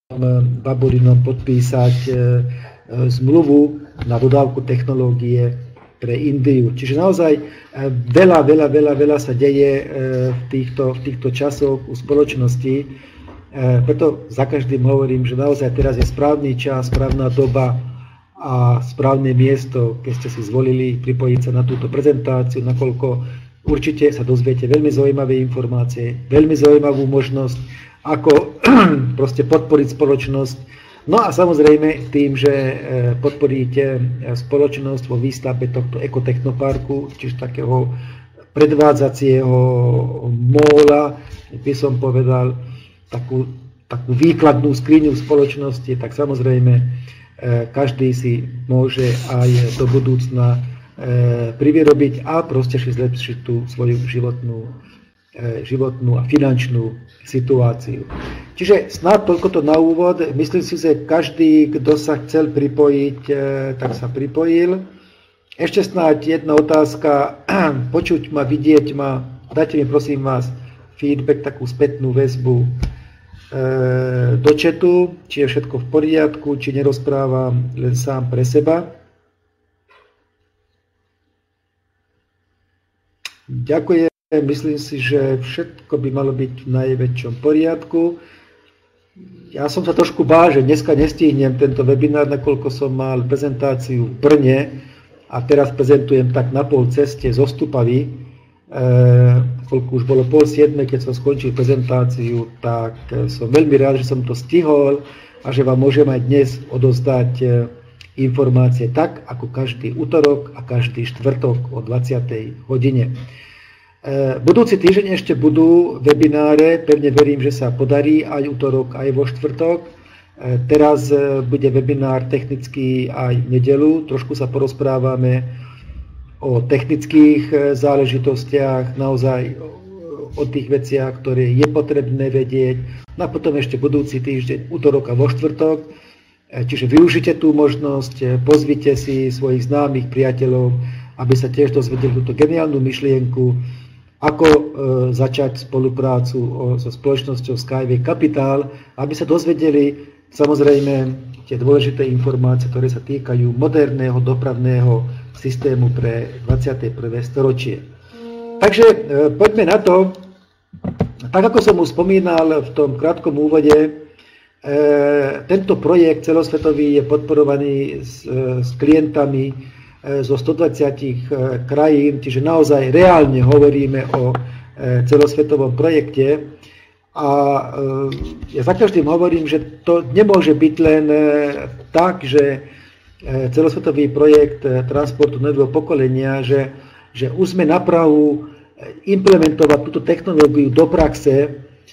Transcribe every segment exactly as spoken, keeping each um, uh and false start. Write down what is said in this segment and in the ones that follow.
Baburinom podpísať zmluvu na dodávku technológie pre Indiu. Čiže naozaj veľa, veľa, veľa, veľa sa deje v týchto, v týchto časoch u spoločnosti. Preto za každým hovorím, že naozaj teraz je správny čas, správna doba a správne miesto, keď ste si zvolili pripojiť sa na túto prezentáciu, nakoľko určite sa dozviete veľmi zaujímavé informácie, veľmi zaujímavú možnosť, ako proste podporiť spoločnosť. No a samozrejme tým, že podporíte spoločnosť vo výstavbe tohto ekotechnoparku, čiže takého predvádzacieho móla, by som povedal, takú, takú výkladnú skriňu v spoločnosti, tak samozrejme každý si môže aj do budúcna privyrobiť a proste zlepšiť tú svoju životnú, životnú a finančnú situáciu. Čiže snáď toľko to na úvod. Myslím si, že každý, kto sa chcel pripojiť, tak sa pripojil. Ešte snáď jedna otázka. Počuť ma, vidieť ma. Dajte mi prosím vás feedback, takú spätnú väzbu do chatu, či je všetko v poriadku, či nerozprávam len sám pre seba. Ďakujem. Myslím si, že všetko by malo byť v najväčšom poriadku. Ja som sa trošku bál, že dneska nestihnem tento webinár, nakoľko som mal prezentáciu v Brne a teraz prezentujem tak na pol ceste z Ostupavy. E, koľko už bolo pol siedme, keď som skončil prezentáciu, tak som veľmi rád, že som to stihol a že vám môžem aj dnes odozdať informácie tak, ako každý utorok a každý štvrtok o dvadsiatej hodine. Budúci týždeň ešte budú webináre, pevne verím, že sa podarí aj utorok, aj vo štvrtok. Teraz bude webinár technický aj v nedeľu, trošku sa porozprávame o technických záležitostiach, naozaj o tých veciach, ktoré je potrebné vedieť. No a potom ešte budúci týždeň, utorok a vo štvrtok. Čiže využite tú možnosť, pozvite si svojich známych priateľov, aby sa tiež dozvedeli túto geniálnu myšlienku, ako e, začať spoluprácu o, so spoločnosťou Skyway Capital, aby sa dozvedeli samozrejme tie dôležité informácie, ktoré sa týkajú moderného dopravného systému pre dvadsiate prvé storočie. Takže e, poďme na to. Tak ako som už spomínal v tom krátkom úvode, e, tento projekt celosvetový je podporovaný s, s klientami zo stodvadsať krajín, čiže naozaj reálne hovoríme o celosvetovom projekte. A ja za každým hovorím, že to nemôže byť len tak, že celosvetový projekt transportu nového pokolenia, že, že už sme na prahu implementovať túto technológiu do praxe,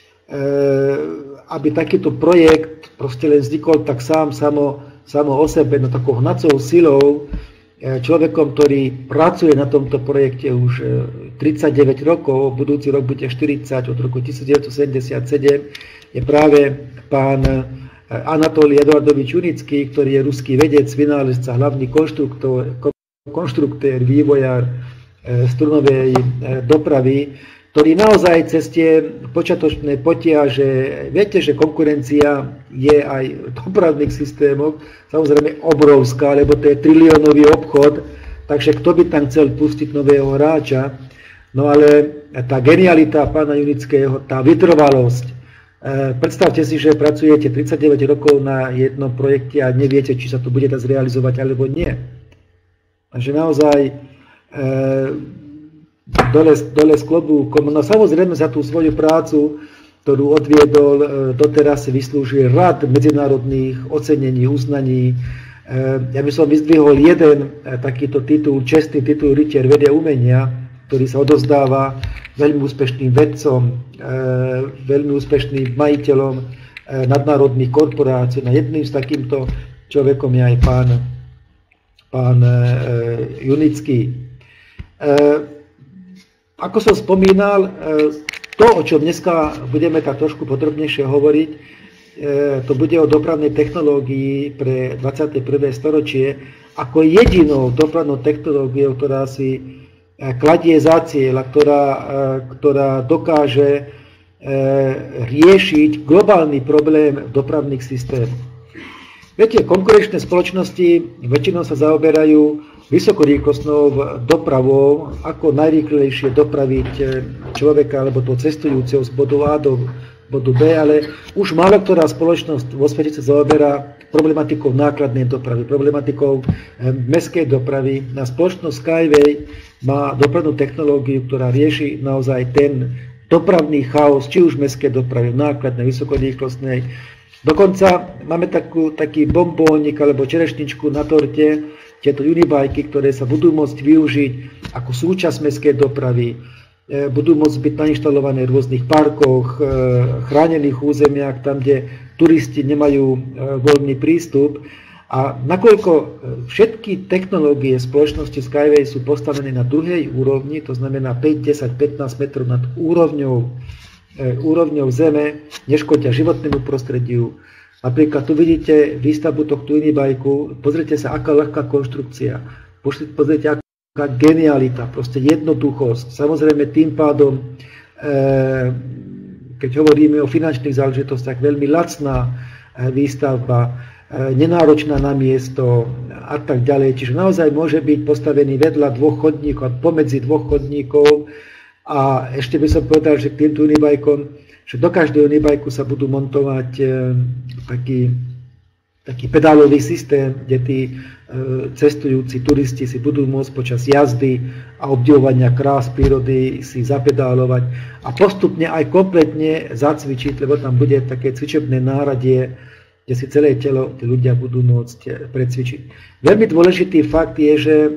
aby takýto projekt proste len vznikol tak sám, samo, samo o sebe, no takou hnacou silou, človekom, ktorý pracuje na tomto projekte už tridsaťdeväť rokov, budúci rok bude štyridsať, od roku devätnásťsedemdesiatsedem, je práve pán Anatolij Eduardovič Junický, ktorý je ruský vedec, vynálezca, hlavný konštruktor, konštruktér, vývojár strunovej dopravy, ktorý naozaj cez tie počiatočné potiaže, viete, že konkurencia je aj v dopravných systémoch, samozrejme obrovská, lebo to je triliónový obchod, takže kto by tam chcel pustiť nového hráča, no ale tá genialita pána Junického, tá vytrvalosť, predstavte si, že pracujete tridsaťdeväť rokov na jednom projekte a neviete, či sa to bude dať zrealizovať alebo nie. Takže naozaj Dole, dole z klobúkom. No samozrejme za tú svoju prácu, ktorú odviedol, doteraz si vyslúžil rad medzinárodných ocenení, uznaní. Ja by som vyzdvihol jeden takýto titul, čestný titul Rytier vedy a umenia, ktorý sa odovzdáva veľmi úspešným vedcom, veľmi úspešným majiteľom nadnárodných korporácií. No jedným z takýmto človekom je aj pán, pán Junický. Ako som spomínal, to, o čom dneska budeme tak trošku podrobnejšie hovoriť, to bude o dopravnej technológii pre dvadsiate prvé storočie ako jedinou dopravnou technológiou, ktorá si kladie za cieľ, ktorá, ktorá dokáže riešiť globálny problém dopravných systémov. Viete, konkurenčné spoločnosti väčšinou sa zaoberajú vysokorýchlostnou dopravou, ako najrýchlejšie dopraviť človeka alebo toho cestujúceho z bodu A do bodu B, ale už málo ktorá spoločnosť vo svete sa zaoberá problematikou nákladnej dopravy, problematikou mestskej dopravy. Na spoločnosť Skyway má dopravnú technológiu, ktorá rieši naozaj ten dopravný chaos, či už mestskej dopravy, nákladnej, vysokorýchlostnej. Dokonca máme takú, taký bombónik alebo čerešničku na torte, tieto unibajky, ktoré sa budú môcť využiť ako súčasť mestskej dopravy, budú môcť byť nainštalované v rôznych parkoch, chránených územiach, tam, kde turisti nemajú voľný prístup. A nakoľko všetky technológie spoločnosti Skyway sú postavené na druhej úrovni, to znamená päť, desať, pätnásť metrov nad úrovňou, úrovňou zeme, neškodia životnému prostrediu. Napríklad tu vidíte výstavbu tohto unibajku, pozrite sa, aká ľahká konštrukcia, pozrite, aká genialita, proste jednoduchosť. Samozrejme tým pádom, keď hovoríme o finančných záležitostiach, veľmi lacná výstavba, nenáročná na miesto a tak ďalej. Čiže naozaj môže byť postavený vedľa dvoch chodníkov, pomedzi dvoch chodníkov. A ešte by som povedal, že k týmto unibajkom, že do každého unibajku sa budú montovať e, taký, taký pedálový systém, kde tí e, cestujúci turisti si budú môcť počas jazdy a obdivovania krás prírody si zapedálovať a postupne aj kompletne zacvičiť, lebo tam bude také cvičebné náradie, kde si celé telo tí ľudia budú môcť precvičiť. Veľmi dôležitý fakt je, že e,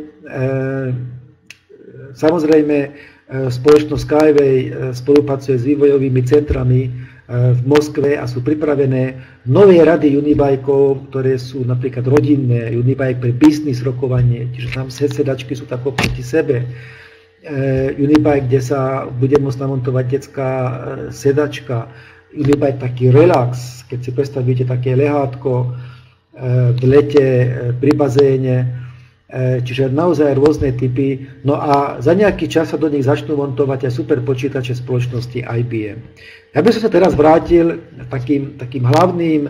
samozrejme spoločnosť Skyway spolupracuje s vývojovými centrami v Moskve a sú pripravené nové rady unibajkov, ktoré sú napríklad rodinné, unibajk pre biznis rokovanie, čiže tam sedačky sú tak oproti sebe. Unibajk, kde sa bude môcť namontovať detská sedačka, unibajk taký relax, keď si predstavíte také lehátko v lete pri bazéne, čiže naozaj rôzne typy. No a za nejaký čas sa do nich začnú montovať aj super počítače spoločnosti í bé em. Ja by som sa teraz vrátil takým, takým hlavným e,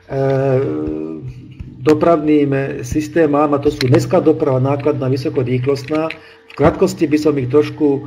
dopravným systémom, a to sú mestská doprava, nákladná, vysokorýchlostná. V krátkosti by som ich trošku e,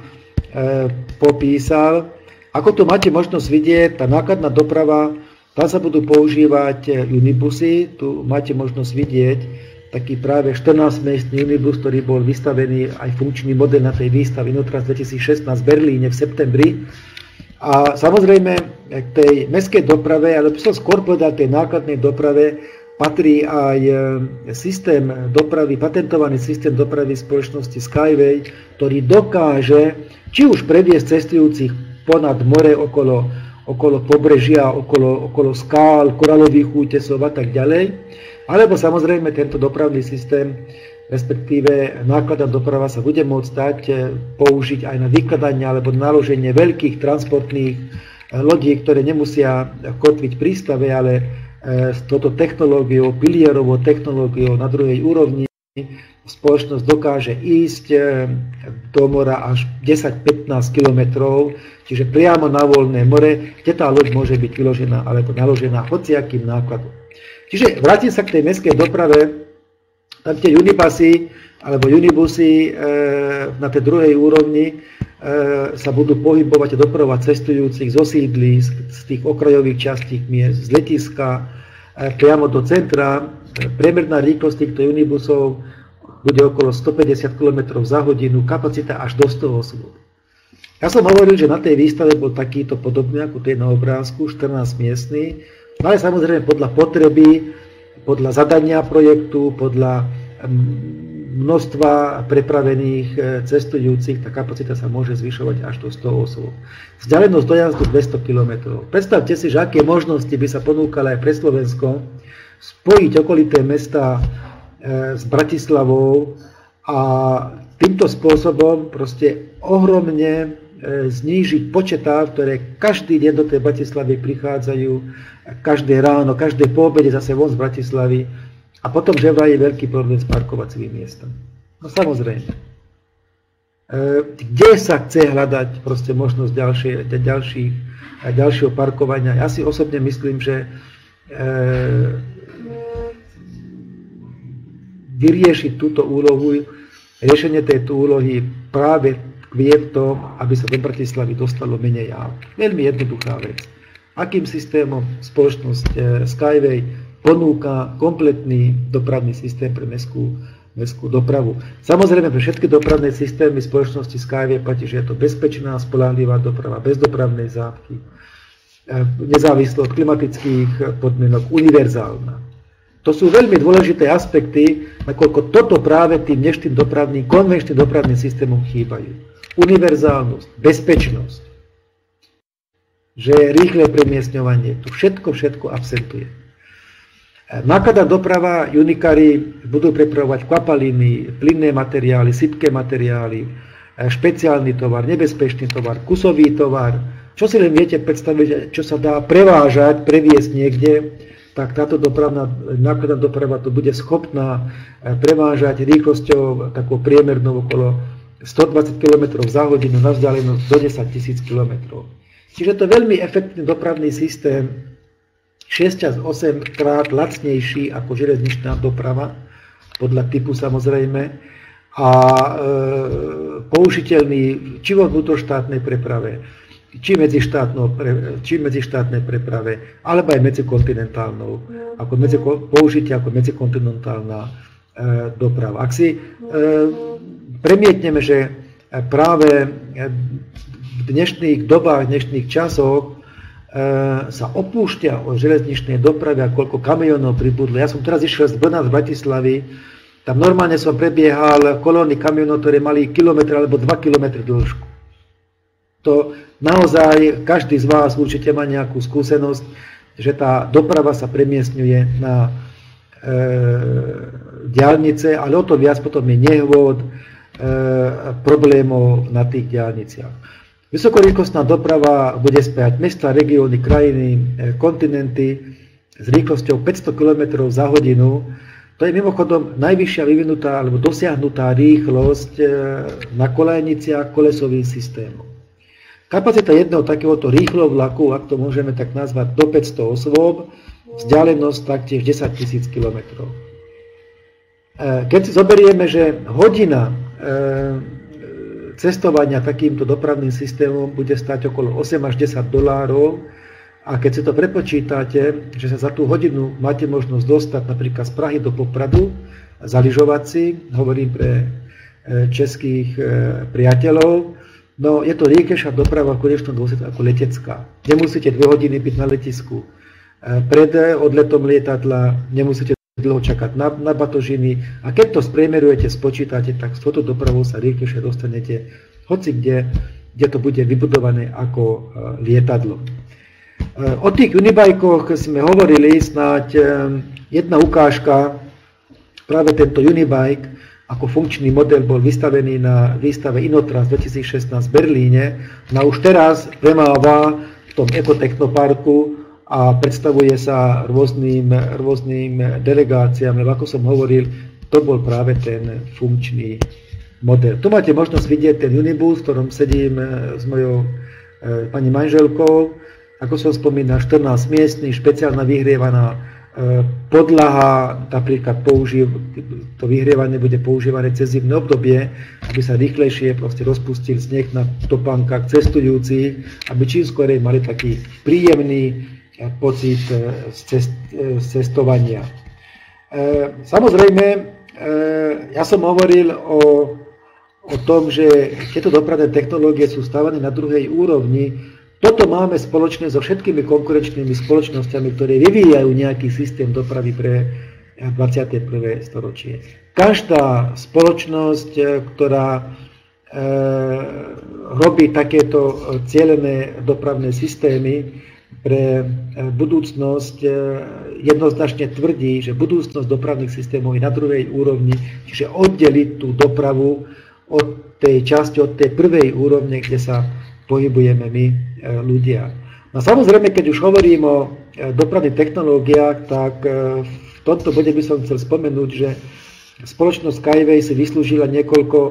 popísal. Ako tu máte možnosť vidieť, tá nákladná doprava, tam sa budú používať unibusy, tu máte možnosť vidieť taký práve štrnásťmiestny unibus, ktorý bol vystavený aj funkčný model na tej výstave Inotras dvetisícšestnásť v Berlíne v septembri. A samozrejme k tej mestskej doprave, ale by som skôr povedal tej nákladnej doprave, patrí aj systém dopravy, patentovaný systém dopravy spoločnosti Skyway, ktorý dokáže či už previesť cestujúcich ponad more, okolo, okolo pobrežia, okolo, okolo skál, koralových útesov a tak ďalej, alebo samozrejme tento dopravný systém, respektíve nákladná doprava sa bude môcť dať použiť aj na vykladanie alebo naloženie veľkých transportných lodí, ktoré nemusia kotviť v prístave, ale s touto technológiou, pilierovou technológiou na druhej úrovni spoločnosť dokáže ísť do mora až desať až pätnásť kilometrov, čiže priamo na voľné more, kde tá loď môže byť vyložená alebo naložená hociakým nákladom. Čiže vrátim sa k tej mestskej doprave, tam tie unibusy alebo unibusy e, na tej druhej úrovni e, sa budú pohybovať a dopravovať cestujúcich z osídlí, z, z tých okrajových častí miest, z letiska e, priamo do centra. Priemerná rýchlosť týchto unibusov bude okolo stopäťdesiat kilometrov za hodinu, kapacita až do sto osôb. Ja som hovoril, že na tej výstave bol takýto podobný ako tej na obrázku, štrnásť miestny. No ale samozrejme podľa potreby, podľa zadania projektu, podľa množstva prepravených cestujúcich, tá kapacita sa môže zvyšovať až do sto osôb. Vzdialenosť dojazdu dvesto kilometrov. Predstavte si, že aké možnosti by sa ponúkali aj pre Slovensko spojiť okolité mestá s Bratislavou a týmto spôsobom proste ohromne znížiť počet aut, ktoré každý deň do tej Bratislavy prichádzajú, každé ráno, každé po obede zase von z Bratislavy a potom že vraj je veľký problém s parkovacími miestami. No samozrejme. kde sa chce hľadať proste možnosť ďalšie, ďalších, ďalšieho parkovania. Ja si osobne myslím, že vyriešiť túto úlohu, riešenie tejto úlohy práve vie v tom, aby sa do Bratislavy dostalo menej aut. Veľmi jednoduchá vec. Akým systémom spoločnosť Skyway ponúka kompletný dopravný systém pre mestskú, mestskú dopravu. Samozrejme, pre všetky dopravné systémy spoločnosti Skyway platí, že je to bezpečná, spoľahlivá doprava, bez dopravnej zápchy, nezávislo od klimatických podmienok, univerzálna. To sú veľmi dôležité aspekty, nakoľko toto práve tým dnešným dopravným, konvenčným dopravným systémom chýbajú. Univerzálnosť, bezpečnosť, že je rýchle premiestňovanie, to všetko, všetko absentuje. Nákladná doprava, unikári budú prepravovať kvapaliny, plynné materiály, sypké materiály, špeciálny tovar, nebezpečný tovar, kusový tovar. Čo si len viete predstaviť, čo sa dá prevážať, previesť niekde, tak táto dopravná, nákladná doprava to bude schopná prevážať rýchlosťou takou priemernou okolo stodvadsať kilometrov za hodinu na vzdialenosť do desaťtisíc kilometrov. Čiže to je veľmi efektívny dopravný systém, šesť až osem krát lacnejší ako železničná doprava, podľa typu samozrejme, a e, použiteľný či vo vnútroštátnej preprave, či či medzištátnej preprave, alebo aj medzikontinentálnou, ako medzi, použitie ako medzikontinentálna e, doprava. Ak si e, premietneme, že práve v dnešných dobách, v dnešných časoch e, sa opúšťa o železničnej doprave a koľko kamionov pribudlo. Ja som teraz išiel z Brna, z Bratislavy, tam normálne som prebiehal kolóny kamionov, ktoré mali kilometr alebo dva kilometre dĺžku. To naozaj každý z vás určite má nejakú skúsenosť, že tá doprava sa premiestňuje na e, diaľnice, ale o to viac potom je nehôd, e, problémov na tých diaľniciach. Vysokorýchlostná doprava bude spájať mesta, regióny, krajiny, e, kontinenty s rýchlosťou päťsto kilometrov za hodinu. To je mimochodom najvyššia vyvinutá alebo dosiahnutá rýchlosť e, na kolejniciach kolesovým systémom. Kapacita jedného takéhoto rýchleho vlaku, ak to môžeme tak nazvať, do päťsto osôb, vzdialenosť taktiež desaťtisíc kilometrov. Keď si zoberieme, že hodina cestovania takýmto dopravným systémom bude stáť okolo osem až desať dolárov, a keď si to prepočítate, že sa za tú hodinu máte možnosť dostať napríklad z Prahy do Popradu, zaližovať si, hovorím pre českých priateľov, no je to rýchlejšia doprava v konečnom dôsledku ako letecká. Nemusíte dve hodiny byť na letisku. Pred odletom lietadla nemusíte dlho čakať na, na batožiny. A keď to spriemerujete, spočítate, tak s touto dopravou sa rýchlejšie dostanete hoci kde, kde to bude vybudované ako lietadlo. O tých unibajkoch sme hovorili, snáď jedna ukážka, práve tento unibike, ako funkčný model bol vystavený na výstave Inotrans dvetisícšestnásť v Berlíne. No už teraz premáva v tom ekotechnoparku a predstavuje sa rôznym, rôznym delegáciám, lebo ako som hovoril, to bol práve ten funkčný model. Tu máte možnosť vidieť ten unibus, v ktorom sedím s mojou e, pani manželkou. Ako som spomínal, štrnásť miestný, špeciálna vyhrievaná podlaha, napríklad použiv, to vyhrievanie bude používané cez zimné obdobie, aby sa rýchlejšie proste rozpustil sneh na topánkach cestujúcich, aby čím skorej mali taký príjemný pocit z, cest, z cestovania. Samozrejme, ja som hovoril o, o tom, že tieto dopravné technológie sú stávané na druhej úrovni. Toto máme spoločné so všetkými konkurenčnými spoločnosťami, ktoré vyvíjajú nejaký systém dopravy pre dvadsiate prvé storočie. Každá spoločnosť, ktorá e, robí takéto cielené dopravné systémy pre budúcnosť, e, jednoznačne tvrdí, že budúcnosť dopravných systémov je na druhej úrovni, čiže oddeliť tú dopravu od tej časti, od tej prvej úrovne, kde sa pohybujeme my ľudia. No samozrejme, keď už hovorím o dopravných technológiách, tak v tomto bode by som chcel spomenúť, že spoločnosť Skyway si vyslúžila niekoľko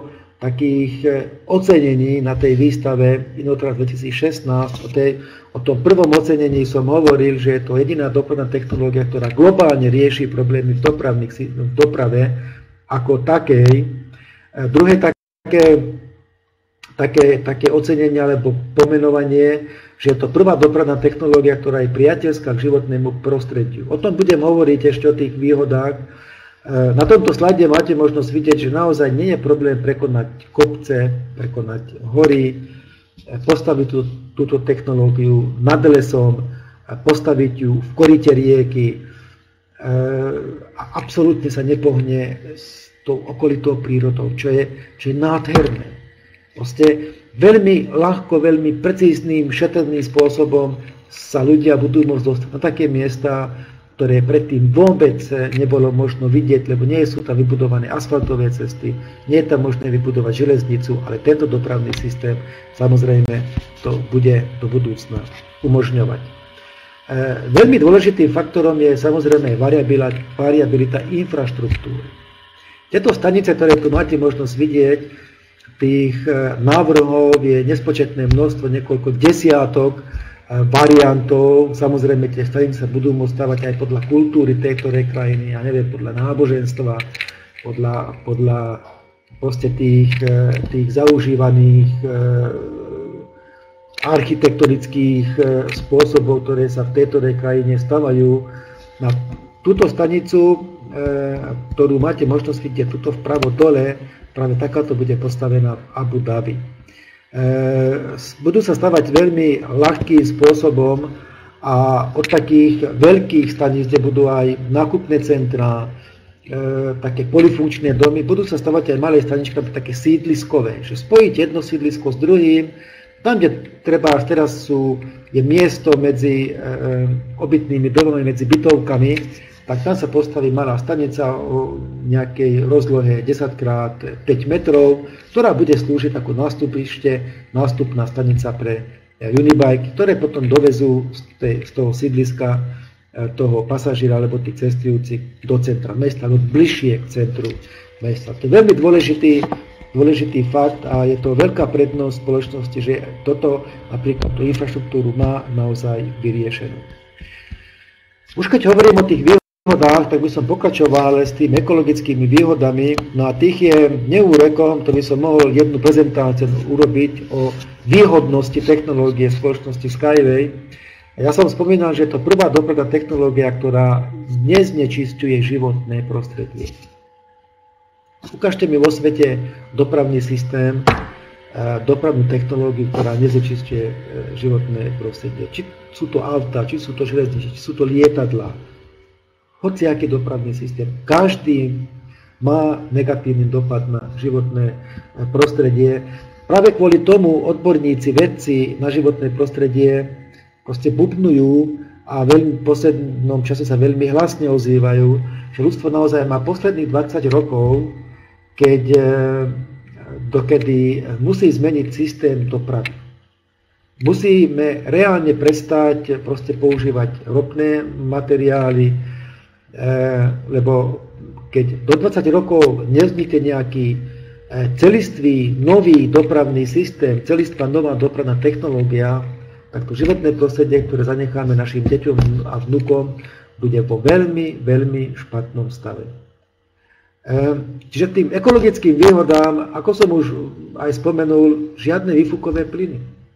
takých ocenení na tej výstave Innotrans dvetisícšestnásť. O, tej, o tom prvom ocenení som hovoril, že je to jediná dopravná technológia, ktorá globálne rieši problémy v, v doprave ako takej. Druhé také, také, také ocenenie alebo pomenovanie, že je to prvá dopravná technológia, ktorá je priateľská k životnému prostrediu. O tom budem hovoriť ešte o tých výhodách. Na tomto slajde máte možnosť vidieť, že naozaj nie je problém prekonať kopce, prekonať hory, postaviť tú, túto technológiu nad lesom, postaviť ju v koryte rieky a absolútne sa nepohne s tou okolitou prírodou, čo je, čo je nádherné. Proste veľmi ľahko, veľmi precízným, šetrným spôsobom sa ľudia budú môcť dostať na také miesta, ktoré predtým vôbec nebolo možno vidieť, lebo nie sú tam vybudované asfaltové cesty, nie je tam možné vybudovať železnicu, ale tento dopravný systém samozrejme to bude do budúcna umožňovať. E, veľmi dôležitým faktorom je samozrejme variabilita, variabilita infraštruktúry. Tieto stanice, ktoré tu máte možnosť vidieť, tých návrhov je nespočetné množstvo, niekoľko desiatok variantov. Samozrejme, tie stanice sa budú môcť stavať aj podľa kultúry tej ktorej krajiny, ja neviem, podľa náboženstva, podľa, podľa proste tých, tých zaužívaných architektonických spôsobov, ktoré sa v tejto krajine stavajú. Na túto stanicu, ktorú máte možnosť vidieť tuto vpravo dole, práve takáto bude postavená v Abu Dhabi. Budú sa stavať veľmi ľahkým spôsobom a od takých veľkých staníc, kde budú aj nákupné centrá, také polifunkčné domy, budú sa stavať aj malé staničky, také sídliskové, že spojiť jedno sídlisko s druhým. Tam, kde treba, teraz sú, je miesto medzi obytnými domami, medzi bytovkami, tak tam sa postaví malá stanica o nejakej rozlohe desať krát päť metrov, ktorá bude slúžiť ako nástupište, nástupná stanica pre Unibike, ktoré potom dovezú z, tej, z toho sídliska toho pasažíra alebo tých cestujúcich do centra mesta, alebo bližšie k centru mesta. To je veľmi dôležitý, dôležitý fakt a je to veľká prednosť spoločnosti, že toto napríklad tú infraštruktúru má naozaj vyriešenú. Už keď hovorím o tých výhodách, tak by som pokračoval s tými ekologickými výhodami. No a tých je neúrekom, to by som mohol jednu prezentáciu urobiť o výhodnosti technológie spoločnosti Skyway. Ja som spomínal, že je to prvá dopravná technológia, ktorá neznečisťuje životné prostredie. Ukážte mi vo svete dopravný systém, dopravnú technológiu, ktorá neznečisťuje životné prostredie. Či sú to autá, či sú to železnice, či sú to lietadlá. Hociaký dopravný systém. Každý má negatívny dopad na životné prostredie. Práve kvôli tomu odborníci, vedci na životné prostredie proste bubnujú a veľmi, v poslednom čase sa veľmi hlasne ozývajú, že ľudstvo naozaj má posledných dvadsať rokov, keď, dokedy musí zmeniť systém dopravy. Musíme reálne prestať proste používať ropné materiály, lebo keď do dvadsať rokov nevznikne nejaký celistvý, nový dopravný systém, celistvá nová dopravná technológia, tak to životné prostredie, ktoré zanecháme našim deťom a vnukom, bude vo veľmi, veľmi špatnom stave. Čiže tým ekologickým výhodám, ako som už aj spomenul, žiadne výfukové plyny.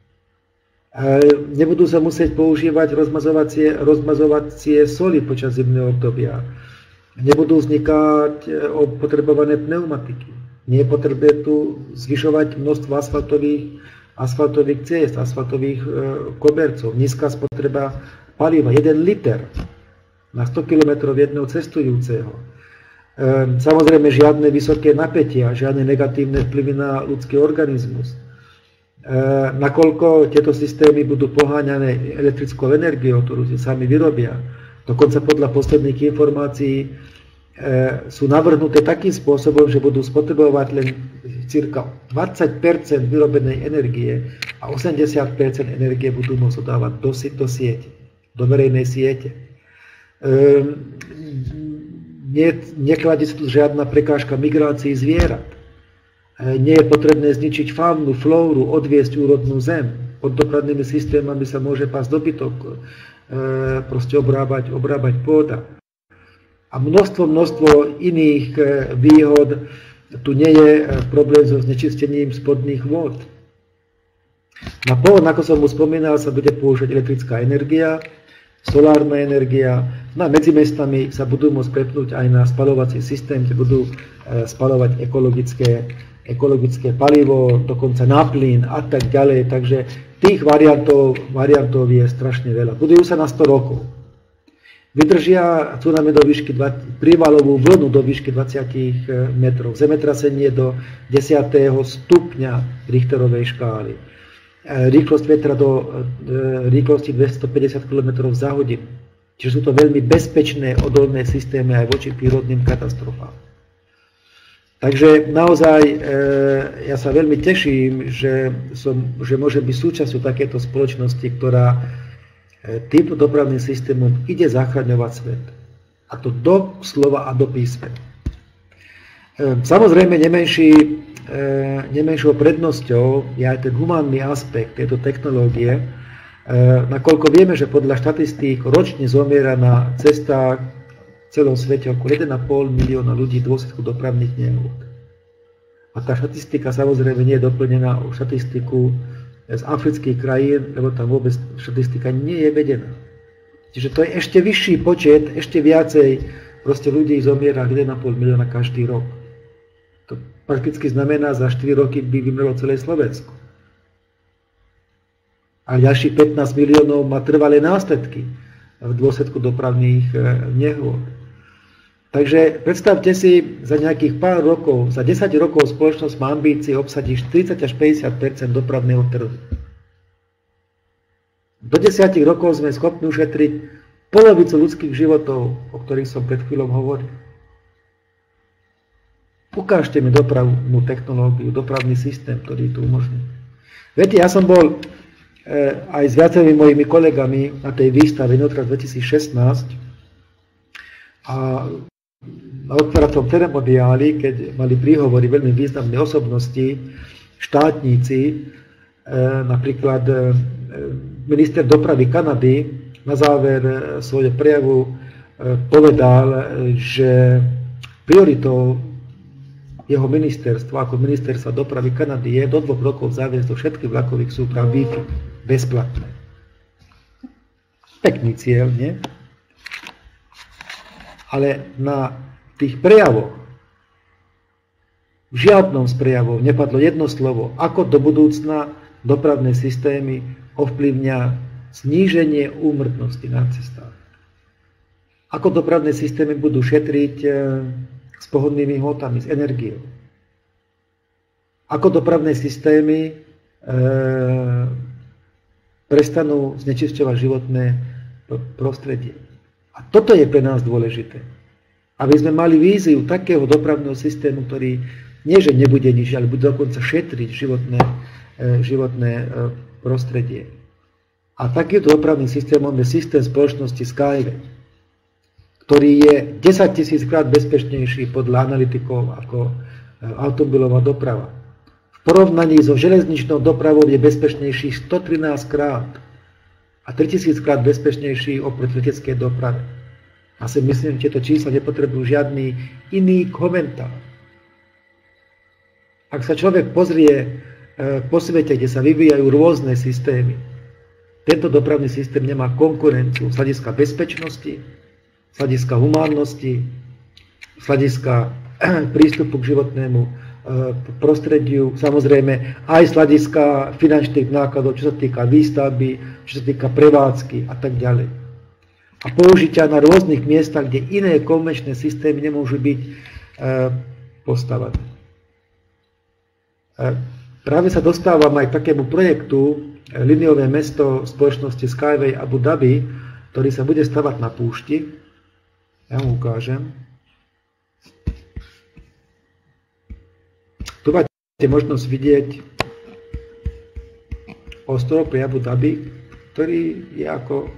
Nebudú sa musieť používať rozmazovacie, rozmazovacie soli počas zimného obdobia. Nebudú vznikať opotrebované pneumatiky. Nie je potrebné tu zvyšovať množstvo asfaltových, asfaltových ciest, asfaltových e, kobercov. Nízka spotreba paliva, jeden liter na sto kilometrov jedného cestujúceho. E, samozrejme žiadne vysoké napätia, žiadne negatívne vplyvy na ľudský organizmus. Nakoľko tieto systémy budú poháňané elektrickou energiou, ktorú si sami vyrobia. Dokonca podľa posledných informácií sú navrhnuté takým spôsobom, že budú spotrebovať len cirka dvadsať percent vyrobenej energie a osemdesiat percent energie budú môcť dávať do, do siete, do verejnej siete. Nie, nekladie sa tu žiadna prekážka migrácii zvierat. Nie je potrebné zničiť faunu, flóru, odviesť úrodnú zem. Pod dopravnými systémami sa môže pásť dobytok, proste obrábať, obrábať pôda. A množstvo, množstvo iných výhod. Tu nie je problém so znečistením spodných vôd. Na pohon, ako som už spomínal, sa bude použiť elektrická energia, solárna energia. No a medzi mestami sa budú môcť prepnúť aj na spaľovací systém, kde budú spaľovať ekologické, ekologické palivo, dokonca na plyn a tak ďalej. Takže tých variantov, variantov je strašne veľa. Budujú sa na sto rokov. Vydržia tsunami do výšky, prívalovú vlnu do výšky dvadsať metrov. Zemetrasenie do desiateho stupňa Richterovej škály. Rýchlosť vetra do rýchlosti dvestopäťdesiat kilometrov za hodinu. Čiže sú to veľmi bezpečné, odolné systémy aj voči prírodným katastrofám. Takže naozaj ja sa veľmi teším, že, som, že môže byť súčasťou takéto spoločnosti, ktorá týmto dopravným systémom ide zachraňovať svet. A to do slova a do písmena. Samozrejme, nemenší, nemenšou prednosťou je aj ten humánny aspekt tejto technológie, nakoľko vieme, že podľa štatistík ročne zomiera na cestách v celom svete okolo jeden a pol milióna ľudí v dôsledku dopravných nehôd. A tá štatistika samozrejme nie je doplnená o štatistiku z afrických krajín, lebo tam vôbec štatistika nie je vedená. Čiže to je ešte vyšší počet, ešte viacej proste ľudí zomiera jeden a pol milióna každý rok. To prakticky znamená, za štyri roky by vymrelo celé Slovensko. A ďalších pätnásť miliónov má trvalé následky v dôsledku dopravných nehôd. Takže predstavte si, za nejakých pár rokov, za desať rokov spoločnosť má ambície obsadiť štyridsať až päťdesiat percent dopravného trhu. Do desať rokov sme schopní ušetriť polovicu ľudských životov, o ktorých som pred chvíľou hovoril. Ukážte mi dopravnú technológiu, dopravný systém, ktorý tu umožní. Viete, ja som bol aj s viacerými mojimi kolegami na tej výstave Inotrans dvetisícšestnásť a na otváracom ceremoniáli, keď mali príhovory veľmi významné osobnosti, štátníci, napríklad minister dopravy Kanady na záver svojho prejavu povedal, že prioritou jeho ministerstva, ako ministerstva dopravy Kanady, je do dvoch rokov zaviesť do všetkých vlakových súprav Wi-Fi bezplatné. Pekný cieľ, nie? Ale na tých prejavoch, v žiadnom z prejavov nepadlo jedno slovo, ako do budúcna dopravné systémy ovplyvňa zníženie úmrtnosti na cestách. Ako dopravné systémy budú šetriť s pohonnými hmotami, s energiou. Ako dopravné systémy e, prestanú znečisťovať životné prostredie. A toto je pre nás dôležité. Aby sme mali víziu takého dopravného systému, ktorý nie, že nebude nič, ale bude dokonca šetriť životné, životné prostredie. A takýmto dopravným systémom je systém spoločnosti Skyway, ktorý je desaťtisíc krát bezpečnejší podľa analytikov ako automobilová doprava. V porovnaní so železničnou dopravou je bezpečnejší stotrinásť krát a tritisíc krát bezpečnejší oproti leteckej doprave. A si myslím, že tieto čísla nepotrebujú žiadny iný komentár. Ak sa človek pozrie po svete, kde sa vyvíjajú rôzne systémy, tento dopravný systém nemá konkurenciu z hľadiska bezpečnosti, z hľadiska humánnosti, z hľadiska prístupu k životnému prostrediu, samozrejme aj z hľadiska finančných nákladov, čo sa týka výstavby, čo sa týka prevádzky a tak ďalej. A použitia na rôznych miestach, kde iné konvenčné systémy nemôžu byť postavané. Práve sa dostávam aj k takému projektu liniové mesto spoločnosti Skyway Abu Dhabi, ktorý sa bude stavať na púšti. Ja mu ukážem. Tu máte možnosť vidieť ostrov pri Abu Dhabi, ktorý je ako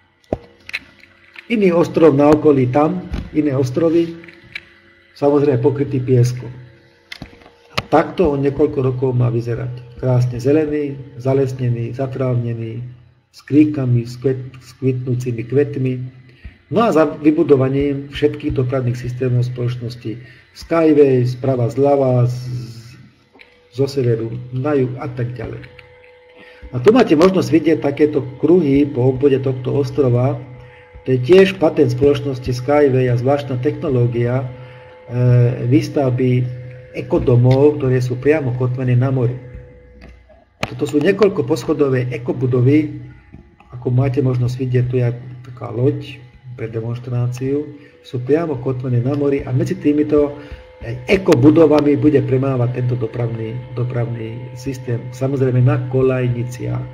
iný ostrov na okolí tam, iné ostrovy, samozrejme pokrytý pieskom. takto o niekoľko rokov má vyzerať. Krásne zelený, zalesnený, zatrávnený, s kríkami, s, kvet, s kvitnúcimi kvetmi. No a za vybudovaním všetkých dopravných systémov spoločnosti Skyway, sprava zľava, z, zo severu na juh a tak ďalej. A tu máte možnosť vidieť takéto kruhy po obvode tohto ostrova. To je tiež patent spoločnosti Skyway a zvláštna technológia e, výstavby ekodomov, ktoré sú priamo kotvené na mori. Toto sú niekoľko poschodové ekobudovy, ako máte možnosť vidieť, tu je taká loď pre demonštráciu, sú priamo kotvené na mori a medzi týmito ekobudovami bude premávať tento dopravný, dopravný systém, samozrejme na kolajniciach.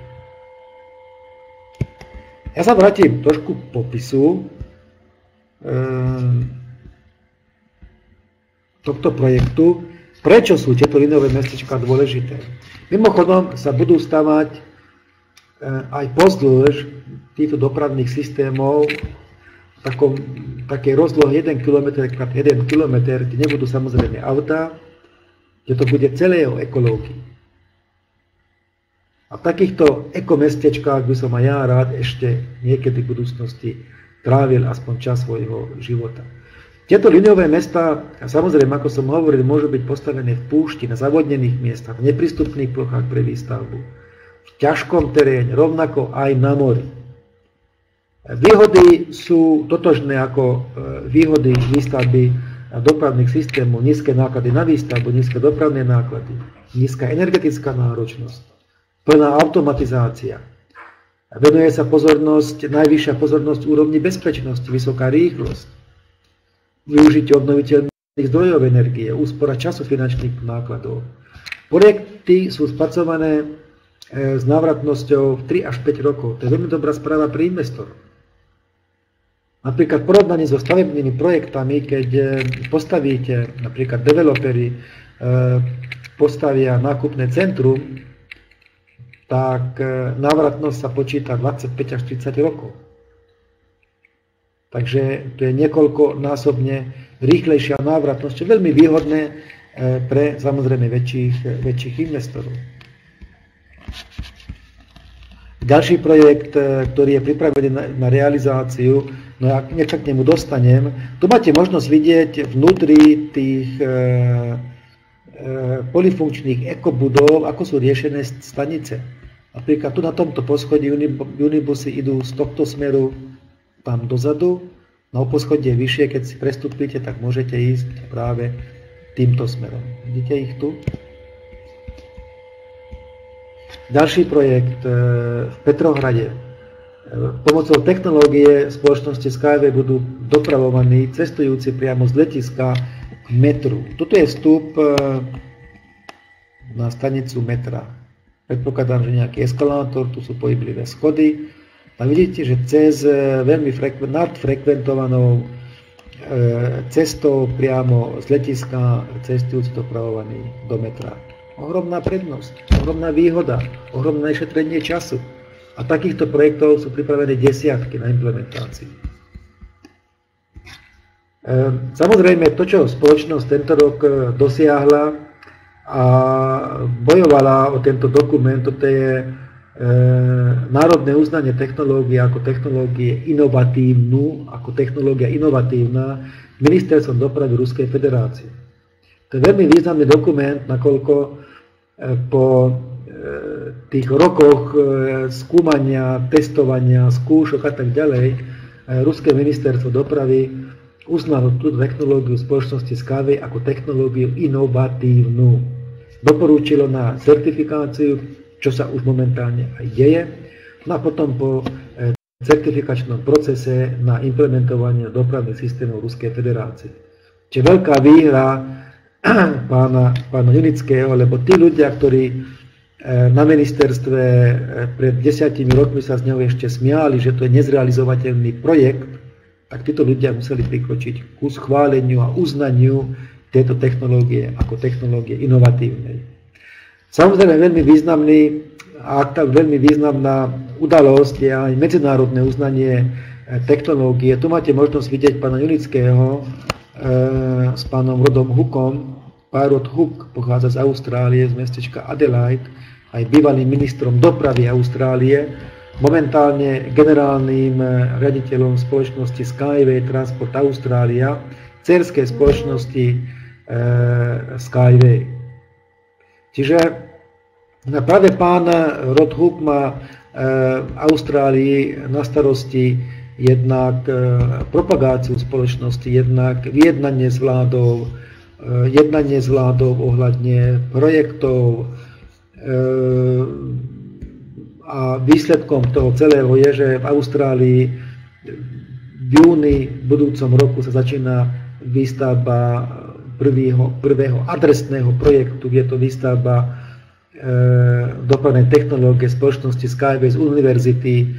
Ja sa vrátim trošku k popisu e, tohto projektu. Prečo sú tieto liniové mestečká dôležité? Mimochodom sa budú stavať e, aj pozdĺž týchto dopravných systémov v takom, takej rozlohe jeden kilometr krát jeden kilometr, kde nebudú samozrejme autá, kde to bude celé o ekológii. A v takýchto ekomestečkách by som aj ja rád ešte niekedy v budúcnosti trávil aspoň čas svojho života. Tieto liniové mestá, samozrejme, ako som hovoril, môžu byť postavené v púšti, na zavodnených miestach, v neprístupných plochách pre výstavbu, v ťažkom teréne, rovnako aj na mori. Výhody sú totožné ako výhody výstavby dopravných systémov, nízke náklady na výstavbu, nízke dopravné náklady, nízka energetická náročnosť, plná automatizácia. Venuje sa pozornosť, najvyššia pozornosť úrovni bezpečnosti, vysoká rýchlosť, využitie obnoviteľných zdrojov energie, úspora času finančných nákladov. Projekty sú spracované s návratnosťou tri až päť rokov. To je veľmi dobrá správa pre investorov. Napríklad porovnaní so stavebnými projektami, keď postavíte, napríklad developeri postavia nákupné centrum, tak návratnosť sa počíta dvadsaťpäť až tridsať rokov. Takže to je niekoľkonásobne rýchlejšia návratnosť, čo je veľmi výhodné pre samozrejme väčších, väčších investorov. Ďalší projekt, ktorý je pripravený na, na realizáciu, no a nech sa k nemu dostanem, tu máte možnosť vidieť vnútri tých e, e, polifunkčných ekobudov, ako sú riešené stanice. Napríklad tu na tomto poschodí unibusy idú z tohto smeru tam dozadu, na poschodie vyššie, keď si prestúpite, tak môžete ísť práve týmto smerom. Vidíte ich tu? Ďalší projekt v Petrohrade. Pomocou technológie spoločnosti Skyway budú dopravovaní cestujúci priamo z letiska k metru. Toto je vstup na stanicu metra. Predpokladám, že nejaký eskalátor, tu sú pohyblivé schody. A vidíte, že cez veľmi nadfrekventovanou cestou priamo z letiska cestujúci dopravovaní do metra. Ohromná prednosť, ohromná výhoda, ohromné šetrenie času. A takýchto projektov sú pripravené desiatky na implementáciu. Samozrejme, to, čo spoločnosť tento rok dosiahla a bojovala o tento dokument, to je národné uznanie technológie ako technológie inovatívnu, ako technológia inovatívna ministerstvom dopravy Ruskej federácie. To je veľmi významný dokument, nakoľko po tých rokoch skúmania, testovania, skúšok a tak ďalej, Ruské ministerstvo dopravy uznalo túto technológiu spoločnosti Skyway ako technológiu inovatívnu. Doporučilo na certifikáciu, čo sa už momentálne aj deje, no a potom po certifikačnom procese na implementovanie dopravných systémov Ruskej federácie. Čiže veľká výhra pána, pána Junického, lebo tí ľudia, ktorí na ministerstve pred desiatimi rokmi sa z neho ešte smiali, že to je nezrealizovateľný projekt, tak títo ľudia museli prikročiť ku schváleniu a uznaniu tejto technológie ako technológie inovatívnej. Samozrejme veľmi významný a tak veľmi významná udalosť je aj medzinárodné uznanie technológie. Tu máte možnosť vidieť pána Junického e, s pánom Rodom Hukom, pán Rod Hook pochádza z Austrálie, z mestečka Adelaide, aj bývalým ministrom dopravy Austrálie, momentálne generálnym riaditeľom spoločnosti Skyway Transport Australia, dcérskej spoločnosti e, Skyway. Čiže práve pán Rod Hook má e, v Austrálii na starosti jednak e, propagáciu spoločnosti, jednak vyjednanie s vládou, e, jednanie s vládou ohľadne projektov, e, a výsledkom toho celého je, že v Austrálii v júni v budúcom roku sa začína výstavba prvého, prvého adresného projektu. Je to výstavba e, dopravnej technológie spoločnosti Skyway z univerzity e,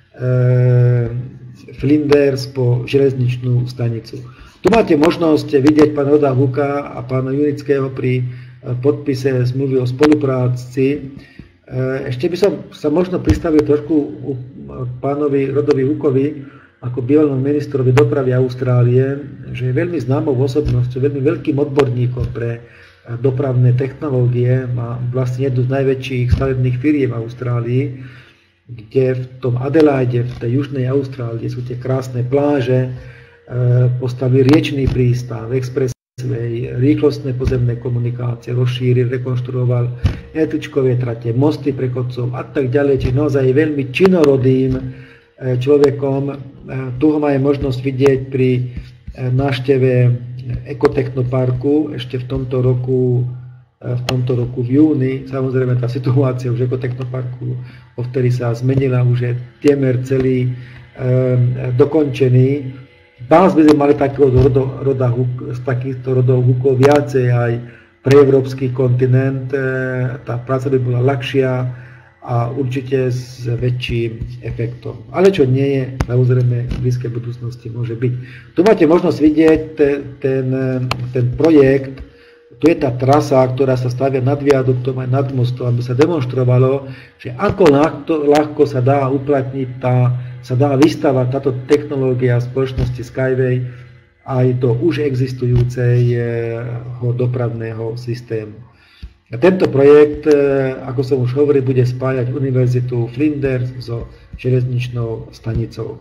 Flinders po železničnú stanicu. Tu máte možnosť vidieť pána Roda Hooka a pána Junického pri podpise zmluvy o spolupráci. Ešte by som sa možno pristavil trošku pánovi Rodovi Hookovi ako bývalému ministrovi dopravy Austrálie, že je veľmi známou osobnosťou, veľmi veľkým odborníkom pre dopravné technológie. Má vlastne jednu z najväčších stavebných firiem v Austrálii, kde v tom Adelaide, v tej južnej Austrálii sú tie krásne pláže, postavili riečný prístav, expressway, rýchlostné pozemné komunikácie, rozšíril, rekonštruoval električkové trate, mosty pre chodcov a tak ďalej. Čiže naozaj veľmi činorodým človekom. Tu ho máme možnosť vidieť pri návšteve Ekotechnoparku ešte v tomto roku, v tomto roku v júni. Samozrejme tá situácia už v Ekotechnoparku, o vtedy sa zmenila, už je témer celý um, dokončený. Vás by sme mali takého roda, roda, z takýchto rodov Hookov viacej aj pre európsky kontinent. Tá práca by bola ľahšia a určite s väčším efektom. Ale čo nie je, samozrejme v blízkej budúcnosti môže byť. Tu máte možnosť vidieť ten, ten, ten projekt. Tu je tá trasa, ktorá sa stavia nad viaduktom aj nad mostom, aby sa demonštrovalo, že ako ľahko, ľahko sa dá uplatniť tá, sa dá vystavať táto technológia spoločnosti Skyway aj do už existujúceho dopravného systému. A tento projekt, ako som už hovoril, bude spájať univerzitu Flinders so železničnou stanicou.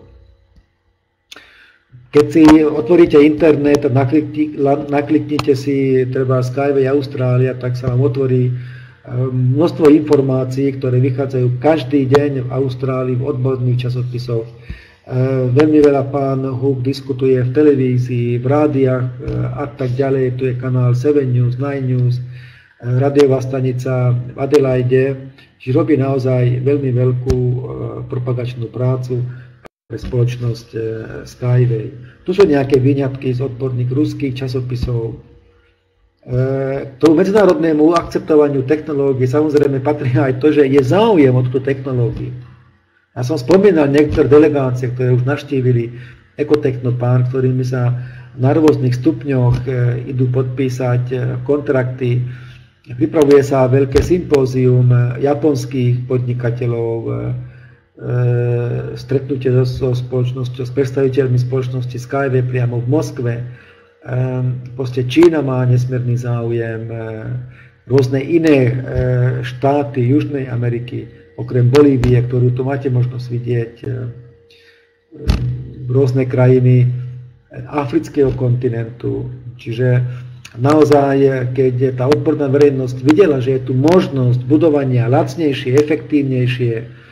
Keď si otvoríte internet a nakliknite si treba Skyway Australia, tak sa vám otvorí množstvo informácií, ktoré vychádzajú každý deň v Austrálii v odborných časopisoch. Veľmi veľa pán Hook diskutuje v televízii, v rádiách a tak ďalej. Tu je kanál seven News, nine News, radiová stanica v Adelaide. Čiže robí naozaj veľmi veľkú propagačnú prácu pre spoločnosť Skyway. Tu sú nejaké výňatky z odborných ruských časopisov. K tomu medzinárodnému akceptovaniu technológií samozrejme patrí aj to, že je záujem o túto technológiu. Ja som spomínal niektoré delegácie, ktoré už navštívili Ekotechnopark, ktorými sa na rôznych stupňoch idú podpísať kontrakty. Pripravuje sa veľké sympózium japonských podnikateľov, stretnutie so spoločnosťou, s predstaviteľmi spoločnosti Skyway priamo v Moskve. Proste Čína má nesmierny záujem, rôzne iné štáty Južnej Ameriky, okrem Bolívie, ktorú tu máte možnosť vidieť, rôzne krajiny afrického kontinentu. Čiže naozaj, keď tá odborná verejnosť videla, že je tu možnosť budovania lacnejšie, efektívnejšie,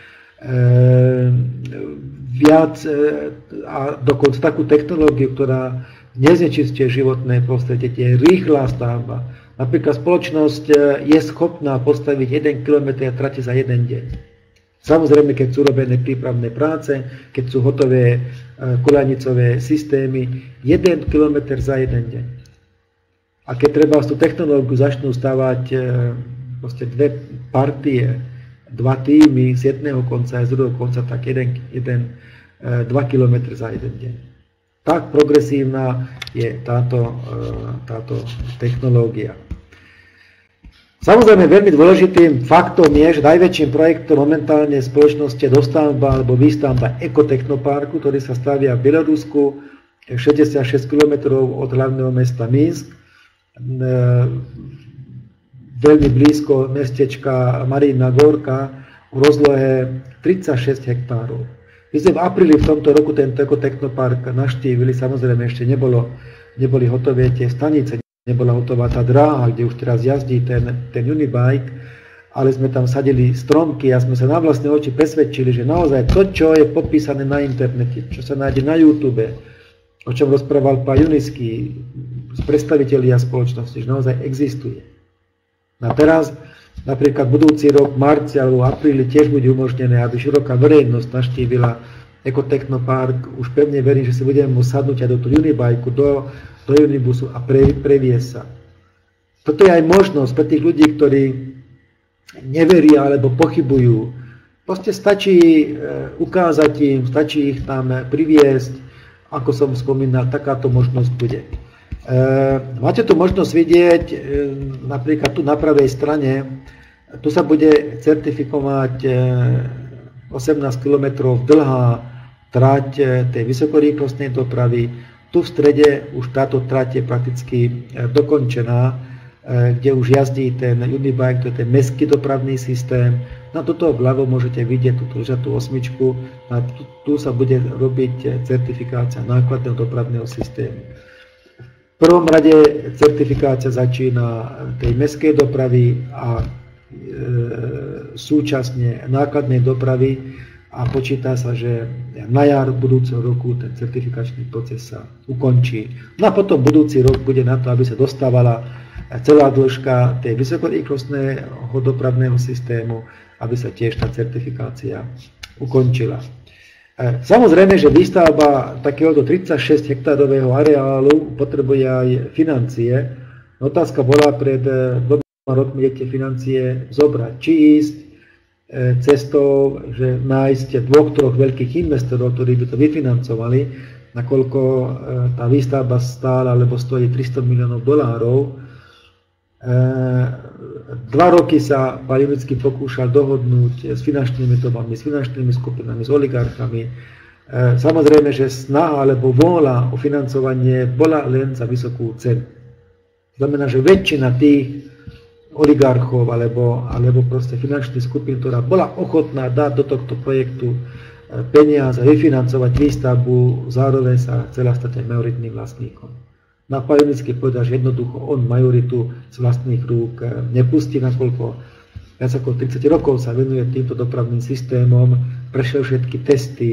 viac a dokonca takú technológiu, ktorá neznečistuje životné prostredie, je rýchla stavba. Napríklad spoločnosť je schopná postaviť jeden kilometr trate za jeden deň. Samozrejme, keď sú robené prípravné práce, keď sú hotové koľajnicové systémy, jeden kilometr za jeden deň. A keď treba tú technológiu začnú stavať proste dve partie, dva týmy z jedného konca a z druhého konca, tak jeden, jeden, dva kilometre za jeden deň. Tak progresívna je táto, táto technológia. Samozrejme, veľmi dôležitým faktom je, že najväčším projektom momentálne spoločnosti je dostavba alebo výstavba Ekotechnoparku, ktorý sa stavia v Bielorusku, šesťdesiatšesť kilometrov od hlavného mesta Minsk. veľmi blízko mestečka Marína Gorka v rozlohe tridsaťšesť hektárov. My sme v apríli v tomto roku tento ekotechnopark navštívili, samozrejme ešte nebolo, neboli hotové tie stanice, nebola hotová tá dráha, kde už teraz jazdí ten, ten Unibike, ale sme tam sadili stromky a sme sa na vlastné oči presvedčili, že naozaj to, čo je popísané na internete, čo sa nájde na YouTube, o čom rozprával pán Junický z predstavitelia spoločnosti, že naozaj existuje. A teraz, napríklad budúci rok, v marci alebo v apríli tiež bude umožnené, aby široká verejnosť navštívila ekotechnopark. Už pevne verím, že si budeme môcť sadnúť aj do toho Unibajku, do, do Unibusu a pre, previesť sa. Toto je aj možnosť pre tých ľudí, ktorí neveria alebo pochybujú. Proste stačí ukázať im, stačí ich tam priviesť, ako som spomínal, takáto možnosť bude. Máte tu možnosť vidieť, napríklad tu na pravej strane, tu sa bude certifikovať osemnásť kilometrov dlhá trať tej vysokorýchlostnej dopravy. Tu v strede už táto trať je prakticky dokončená, kde už jazdí ten Unibike, to je ten mestský dopravný systém. Na toto vľavo môžete vidieť túto žatú osmičku, a tu, tu sa bude robiť certifikácia nákladného dopravného systému. V prvom rade certifikácia začína tej mestskej dopravy a e, súčasne nákladnej dopravy a počíta sa, že na jar budúceho roku ten certifikačný proces sa ukončí. No a potom budúci rok bude na to, aby sa dostávala celá dĺžka tej vysokorýchlostného dopravného systému, aby sa tiež tá certifikácia ukončila. Samozrejme, že výstavba takéhoto tridsaťšesť hektárového areálu potrebuje aj financie. Otázka bola pred dvoma rokmi, kde tie financie zobrať. Či ísť cestou, že nájsť dvoch, troch veľkých investorov, ktorí by to vyfinancovali, nakoľko tá výstavba stála, alebo stojí tristo miliónov dolárov. Dva roky sa pán Junický pokúšal dohodnúť s finančnými tomami, s finančnými skupinami, s oligarchami. Samozrejme, že snaha alebo vôľa o financovanie bola len za vysokú cenu. Znamená, že väčšina tých oligarchov alebo, alebo proste finančných skupín, ktorá bola ochotná dať do tohto projektu peniaze, vyfinancovať výstavbu, zároveň sa chcela stať aj majoritným vlastníkom. Na pán Junický povedal, že jednoducho on majoritu z vlastných rúk nepustí, nakoľko viac ako tridsať rokov sa venuje týmto dopravným systémom, prešiel všetky testy,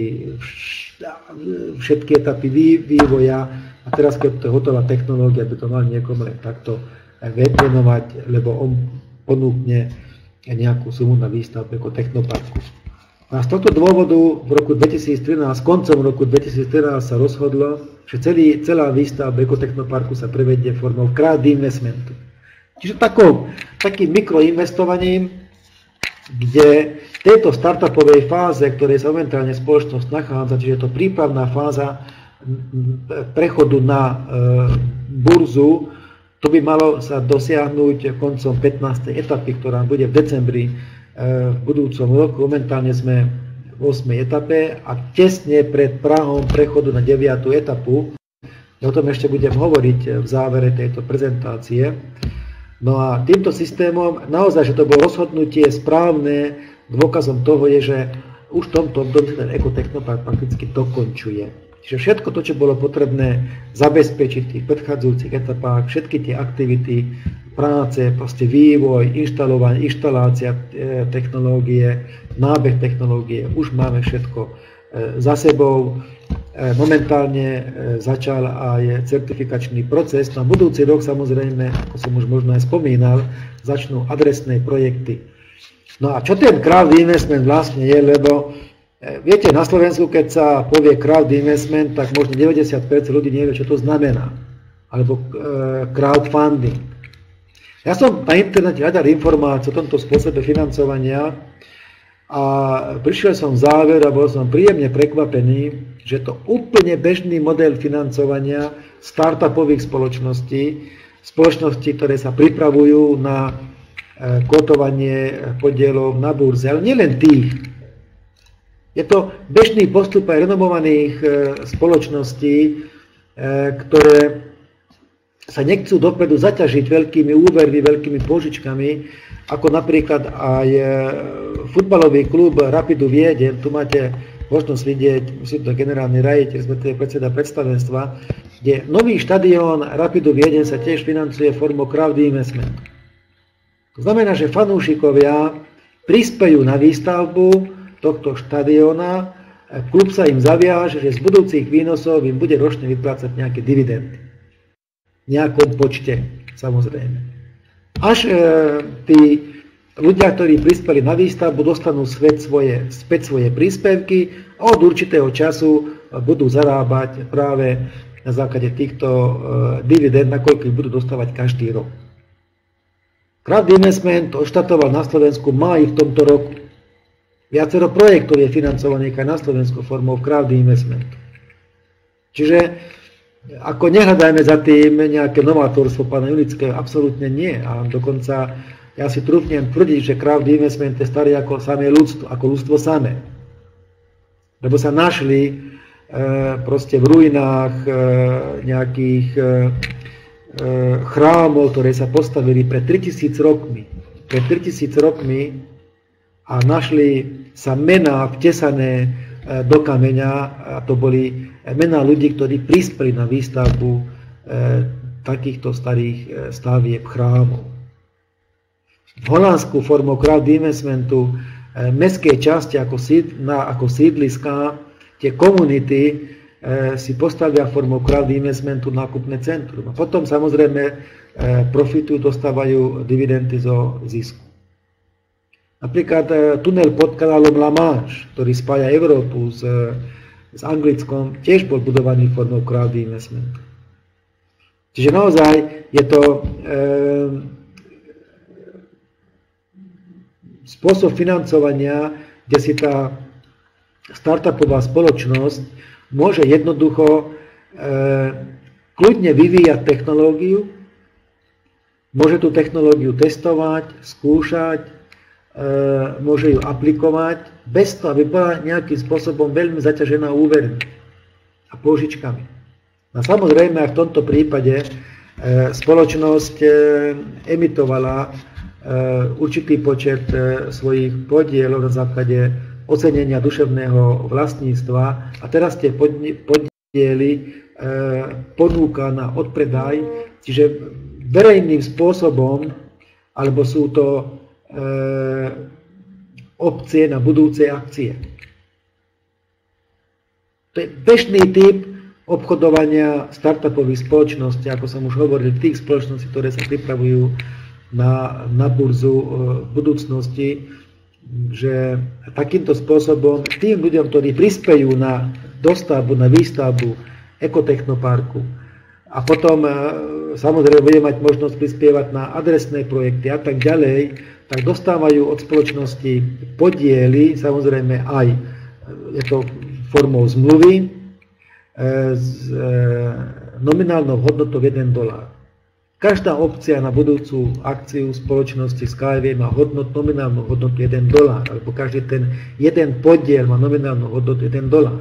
všetky etapy vývoja a teraz, keď to je hotová technológia, by to mal niekomu len takto venovať, lebo on ponúkne nejakú sumu na výstavbu ako technoparku. A z tohto dôvodu v roku dvetisíctrinásť, koncom roku dvetisíctrinásť sa rozhodlo, že celý, celá výstavba ekotechnoparku sa prevedie formou crowd investmentu. Čiže takou, takým mikroinvestovaním, kde v tejto startupovej fáze, ktorej sa momentálne spoločnosť nachádza, čiže je to prípravná fáza prechodu na e, burzu, to by malo sa dosiahnuť koncom pätnástej etapy, ktorá bude v decembri v budúcom roku. Momentálne sme v ôsmej etape a tesne pred prahom prechodu na deviatu etapu. O tom ešte budem hovoriť v závere tejto prezentácie. No a týmto systémom, naozaj, že to bolo rozhodnutie správne, dôkazom toho je, že už v tomto období ten ekotechnopark prakticky dokončuje. Čiže všetko to, čo bolo potrebné zabezpečiť v tých predchádzajúcich etapách, všetky tie aktivity, práce, proste vývoj, inštalovanie, inštalácia technológie, nábeh technológie, už máme všetko za sebou. Momentálne začal aj certifikačný proces. Na budúci rok, samozrejme, ako som už možno aj spomínal, začnú adresné projekty. No a čo ten crowd investment vlastne je, lebo viete, na Slovensku, keď sa povie crowd investment, tak možno deväťdesiat percent ľudí nevie, čo to znamená. Alebo crowdfunding. Ja som na internete hľadal informácie o tomto spôsobe financovania a prišiel som v záver a bol som príjemne prekvapený, že to úplne bežný model financovania startupových spoločností, spoločností, ktoré sa pripravujú na kotovanie podielov na burze, ale nielen tých. Je to bežný postup aj renomovaných spoločností, ktoré sa nechcú dopredu zaťažiť veľkými úvermi, veľkými pôžičkami, ako napríklad aj futbalový klub Rapidu Viedeň. Tu máte možnosť vidieť, musím to generálny riaditeľ, respektíve predseda predstavenstva, kde nový štadión Rapidu Viedeň sa tiež financuje formou crowd investment. To znamená, že fanúšikovia prispejú na výstavbu tohto štadióna, klub sa im zaviaže, že z budúcich výnosov im bude ročne vyplácať nejaké dividendy. V nejakom počte, samozrejme. Až e, tí ľudia, ktorí prispeli na výstavbu, dostanú späť svoje, späť svoje príspevky a od určitého času budú zarábať práve na základe týchto e, dividend, nakoľko ich budú dostávať každý rok. Crowd investment odštatoval na Slovensku máj v tomto roku. Viacero projektov je financovaných aj na Slovensku formou crowd investment. Čiže ako nehľadajme za tým nejaké novátorstvo pána Julického, absolútne nie. A dokonca ja si trúfnem tvrdiť, že crowd investment je starý ako samé ľudstvo, ako ľudstvo samé. Lebo sa našli e, proste v ruinách e, nejakých e, chrámov, ktoré sa postavili pred tritisíc rokmi. Pred tritisíc rokmi a našli sa mená vtesané do kameňa, a to boli mená ľudí, ktorí prispeli na výstavbu e, takýchto starých e, stavieb chrámov. V Holandsku formou crowd investmentu e, mestské časti ako, síd, na, ako sídliská, tie komunity e, si postavia formou crowd investmentu nákupné centrum. A potom samozrejme e, profitujú, dostávajú dividendy zo zisku. Napríklad e, tunel pod kanálom La Manche, ktorý spája Európu s, s Anglickom, tiež bol budovaný formou crowd investmentu. Čiže naozaj je to e, spôsob financovania, kde si tá startupová spoločnosť môže jednoducho e, kľudne vyvíjať technológiu, môže tú technológiu testovať, skúšať, môže ju aplikovať bez toho, aby bola nejakým spôsobom veľmi zaťažená úvermi a pôžičkami. A samozrejme aj v tomto prípade spoločnosť emitovala určitý počet svojich podielov na základe ocenenia duševného vlastníctva a teraz tie podiely ponúka na odpredaj, čiže verejným spôsobom, alebo sú to opcie na budúce akcie. To je bežný typ obchodovania startupových spoločností, ako som už hovoril, tých spoločností, ktoré sa pripravujú na, na burzu v budúcnosti, že takýmto spôsobom tým ľuďom, ktorí prispejú na dostavbu, na výstavbu ekotechnoparku a potom samozrejme bude mať možnosť prispievať na adresné projekty a tak ďalej, tak dostávajú od spoločnosti podiely, samozrejme aj je to formou zmluvy s nominálnou hodnotou jeden dolár. Každá opcia na budúcu akciu spoločnosti Skyway má hodnotu, nominálnu hodnotu jeden dolár, alebo každý ten jeden podiel má nominálnu hodnotu jeden dolár.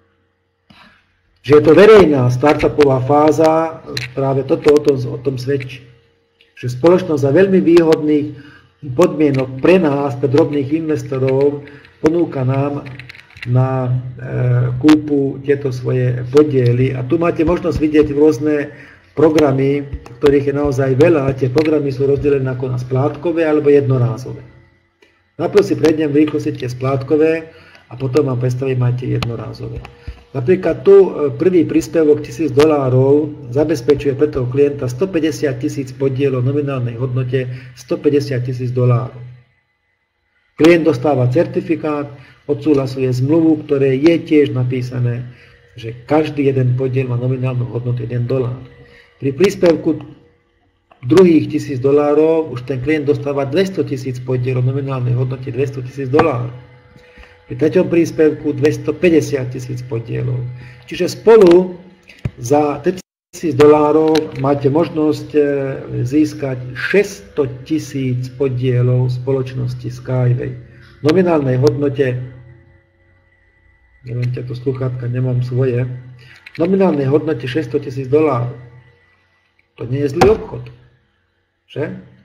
Že je to verejná startupová fáza, práve toto o tom, o tom svedčí. Že spoločnosť za veľmi výhodných podmienok pre nás, pre drobných investorov, ponúka nám na e, kúpu tieto svoje podiely. A tu máte možnosť vidieť rôzne programy, ktorých je naozaj veľa. Tie programy sú rozdelené ako na splátkové alebo jednorázové. Najprv si prejdem v rýchlosti tie splátkové a potom vám predstavím aj tie jednorázové. Napríklad tu prvý príspevok tisíc dolárov zabezpečuje pre toho klienta stopäťdesiat tisíc podielov v nominálnej hodnote stopäťdesiat tisíc dolárov. Klient dostáva certifikát, odsúhlasuje zmluvu, ktoré je tiež napísané, že každý jeden podiel má nominálnu hodnotu jeden dolár. Pri príspevku druhých tisíc dolárov už ten klient dostáva dvesto tisíc podielov v nominálnej hodnote dvesto tisíc dolárov. Pri treťom príspevku dvestopäťdesiat tisíc podielov. Čiže spolu za tritisíc dolárov máte možnosť získať šesťsto tisíc podielov spoločnosti Skyway. V nominálnej hodnote, neviem, tieto sluchátka, nemám svoje, v nominálnej hodnote šesťsto tisíc dolárov. To nie je zlý obchod. Že?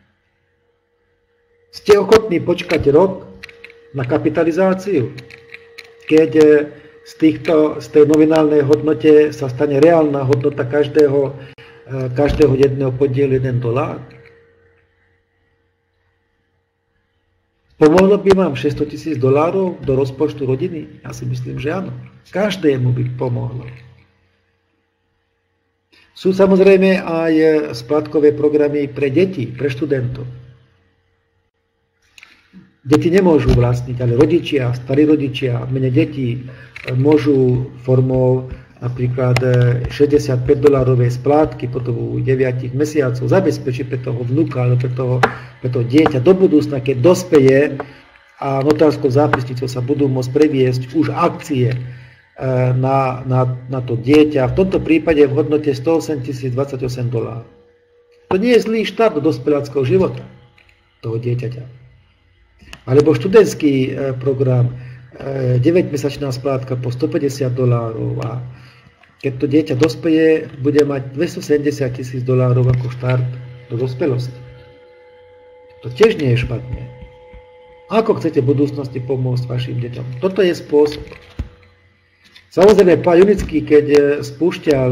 Ste ochotní počkať rok na kapitalizáciu, keď z, týchto, z tej nominálnej hodnote sa stane reálna hodnota každého, každého jedného podielu jeden dolár? Pomohlo by vám šesťsto tisíc dolárov do rozpočtu rodiny? Ja si myslím, že áno. Každému by pomohlo. Sú samozrejme aj splátkové programy pre deti, pre študentov. Deti nemôžu vlastniť, ale rodičia, starí rodičia, mene detí môžu formou napríklad šesťdesiatpäť dolárovej splátky po dobu deväť mesiacov zabezpečiť pre toho vnuka alebo pre toho, pre toho dieťa do budúcna, keď dospeje a notárskou zápisnicou sa budú môcť previesť už akcie na, na, na to dieťa. V tomto prípade v hodnote sto osem tisíc dvadsaťosem dolárov. To nie je zlý štart do dospeláckého života toho dieťaťa. Alebo študentský program, deväťmesačná splátka po stopäťdesiat dolárov a keď to dieťa dospeje, bude mať dvestosedemdesiat tisíc dolárov ako štart do dospelosti. To tiež nie je špatné. Ako chcete v budúcnosti pomôcť vašim deťom? Toto je spôsob. Samozrejme, pán Junický, keď spúšťal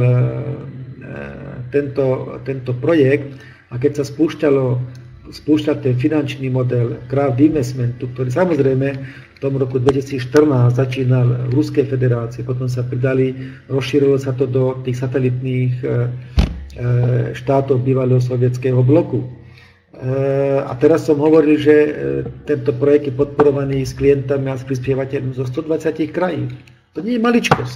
tento, tento projekt a keď sa spúšťalo spúšťať ten finančný model Craft Investmentu, ktorý samozrejme v tom roku dvetisícštrnásť začínal v Ruskej federácii, potom sa pridali, rozšírilo sa to do tých satelitných štátov bývalého sovietskeho bloku. A teraz som hovoril, že tento projekt je podporovaný s klientami a s prispievateľmi zo stodvadsať krajín. To nie je maličkosť.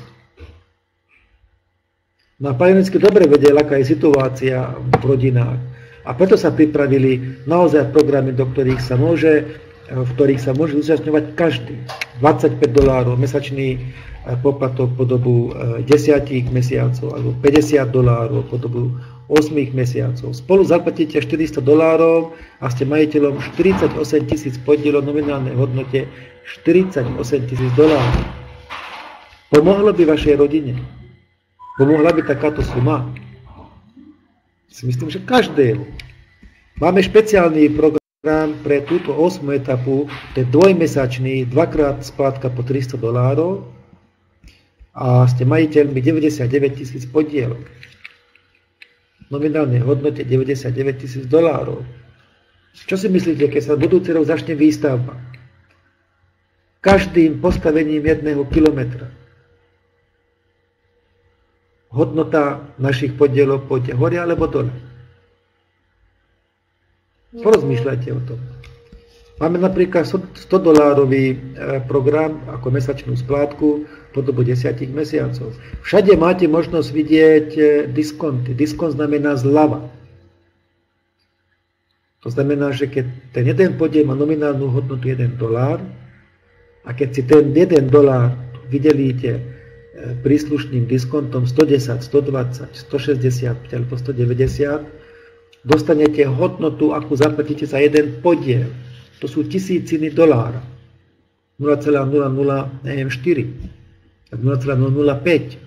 No a pán Junický dobre vedel, aká je situácia v rodinách. A preto sa pripravili naozaj programy, do ktorých sa môže, v ktorých sa môže zúčastňovať každý. dvadsaťpäť dolárov mesačný poplatok po dobu desať mesiacov alebo päťdesiat dolárov po dobu osem mesiacov. Spolu zaplatíte štyristo dolárov a ste majiteľom štyridsaťosem tisíc podielov nominálnej hodnote štyridsaťosem tisíc dolárov. Pomohlo by vašej rodine? Pomohla by takáto suma? Si myslím, že každému. Máme špeciálny program pre túto ôsmu etapu, to je dvojmesačný, dvakrát splátka po tristo dolárov a ste majiteľmi deväťdesiatdeväť tisíc podielov. V nominálnej hodnote deväťdesiatdeväť tisíc dolárov. Čo si myslíte, keď sa budúci rok začne výstavba? Každým postavením jedného kilometra hodnota našich podielov pôjde hore alebo dole. Porozmýšľajte o tom. Máme napríklad sto dolárový program ako mesačnú splátku po dobu desať mesiacov. Všade máte možnosť vidieť diskonty. Diskont znamená zľava. To znamená, že keď ten jeden podiel má nominálnu hodnotu jeden dolár a keď si ten jeden dolár vydelíte príslušným diskontom sto desať, sto dvadsať, sto šesťdesiat alebo sto deväťdesiat, dostanete hodnotu, akú zaplatíte za jeden podiel. To sú tisíciny dolára. nula celá nula nula štyri, nula celá nula nula päť.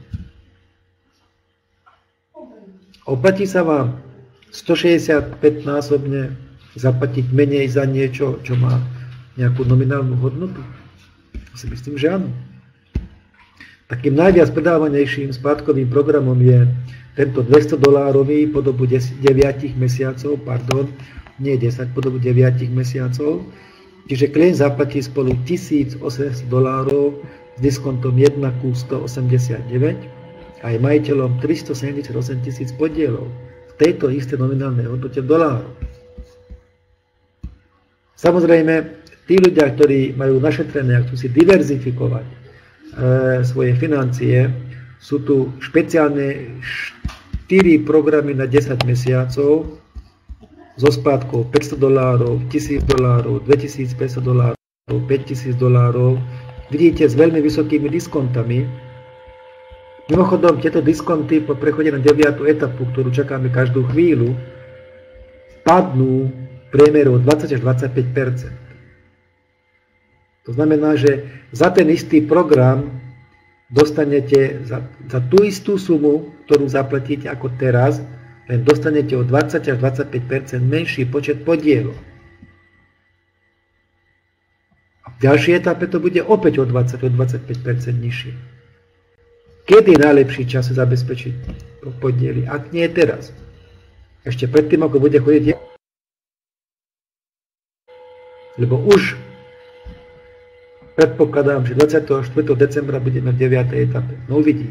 Oplatí sa vám stošesťdesiatpäť násobne zaplatiť menej za niečo, čo má nejakú nominálnu hodnotu? Ja si myslím, že áno. Takým najviac predávanejším splátkovým programom je tento dvesto dolárový po dobu deväť mesiacov, pardon, nie desať, po dobu deväť mesiacov. Čiže klient zaplatí spolu tisícosemsto dolárov s diskontom jeden ku stoosemdesiatdeväť a je majiteľom tristosedemdesiatosem tisíc podielov v tejto istej nominálnej hodnote dolárov. Samozrejme, tí ľudia, ktorí majú našetrené a chcú si diverzifikovať svoje financie, sú tu špeciálne štyri programy na desať mesiacov so splátkou päťsto dolárov, tisíc dolárov, dvetisícpäťsto dolárov, päťtisíc dolárov. Vidíte, s veľmi vysokými diskontami. Mimochodom, tieto diskonty po prechode na deviatu etapu, ktorú čakáme každú chvíľu, padnú priemerou dvadsať až dvadsaťpäť percent. To znamená, že za ten istý program dostanete za, za tú istú sumu, ktorú zaplatíte ako teraz, len dostanete o dvadsať až dvadsaťpäť percent menší počet podielov. A v ďalšej etape to bude opäť o dvadsať až dvadsaťpäť percent nižšie. Kedy je najlepší čas zabezpečiť podiely? Ak nie teraz. Ešte predtým, ako bude chodiť. Lebo už predpokladám, že dvadsiateho štvrtého decembra budeme v deviatej etape. No uvidí.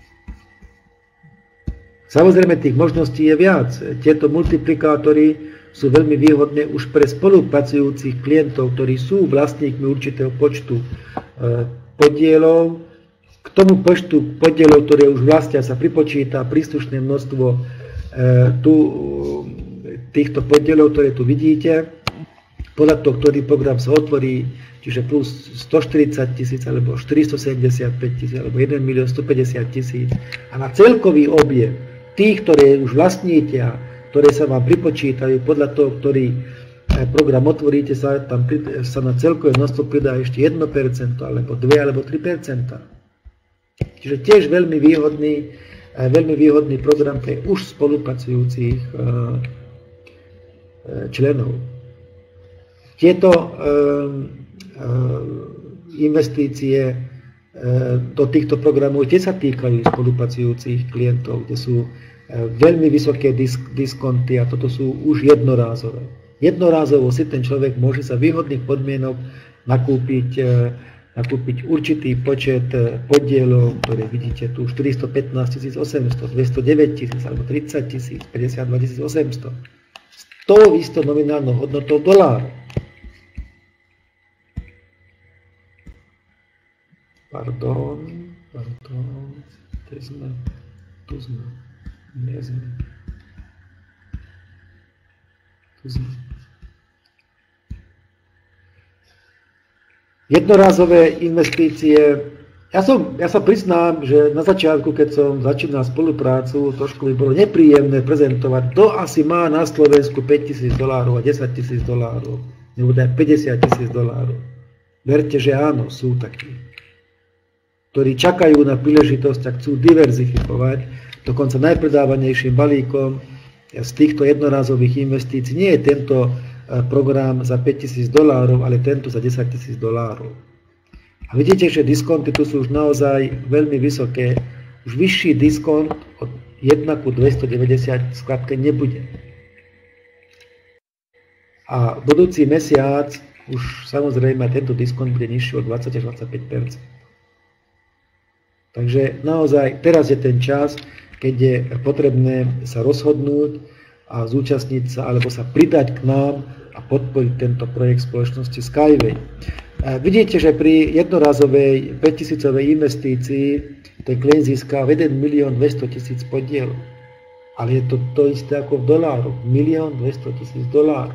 Samozrejme, tých možností je viac. Tieto multiplikátory sú veľmi výhodné už pre spolupracujúcich klientov, ktorí sú vlastníkmi určitého počtu podielov. K tomu počtu podielov, ktoré už vlastnia, sa pripočíta príslušné množstvo tu, týchto podielov, ktoré tu vidíte. Podľa toho, ktorý program sa otvorí, čiže plus stoštyridsať tisíc, alebo štyristosedemdesiatpäť tisíc, alebo jeden milión stopäťdesiat tisíc. A na celkový objem tých, ktoré už vlastníte a ktoré sa vám pripočítajú, podľa toho, ktorý program otvoríte, sa, tam, sa na celkové množstvo pridá ešte jedno percento, alebo dva alebo tri percentá. Čiže tiež veľmi výhodný, veľmi výhodný program pre už spolupracujúcich členov. Tieto investície do týchto programov tie sa týkajú spolupracujúcich klientov, kde sú veľmi vysoké disk, diskonty a toto sú už jednorázové. Jednorázovo si ten človek môže za výhodných podmienok nakúpiť, nakúpiť určitý počet podielov, ktoré vidíte tu, štyristopätnásť tisíc osemsto, dvestodeväť tisíc alebo tridsať tisíc, päťdesiatdva tisíc osemsto. S tou istou nominálnou hodnotou doláru. Pardon, pardon, tu sme, tu sme, nie sme, tu sme. Jednorázové investície, ja, som, ja sa priznám, že na začiatku, keď som začínal spoluprácu, trošku by bolo nepríjemné prezentovať, kto asi má na Slovensku päťtisíc dolárov a desať tisíc dolárov, nebo aj päťdesiat tisíc dolárov. Verte, že áno, sú takí, ktorí čakajú na príležitosť a chcú diverzifikovať. Dokonca najpredávanejším balíkom z týchto jednorázových investícií nie je tento program za päťtisíc dolárov, ale tento za desať tisíc dolárov. A vidíte, že diskonty tu sú už naozaj veľmi vysoké. Už vyšší diskont od jeden ku dvestodeväťdesiat skladke nebude. A budúci mesiac už samozrejme tento diskont bude nižší o dvadsať až dvadsaťpäť percent. Takže naozaj teraz je ten čas, keď je potrebné sa rozhodnúť a zúčastniť sa alebo sa pridať k nám a podporiť tento projekt spoločnosti Skyway. Vidíte, že pri jednorázovej päťtisícovej investícii ten klient získa jeden milión dvestotisíc podielov. Ale je to to isté ako v dolároch. milión dvestotisíc dolárov.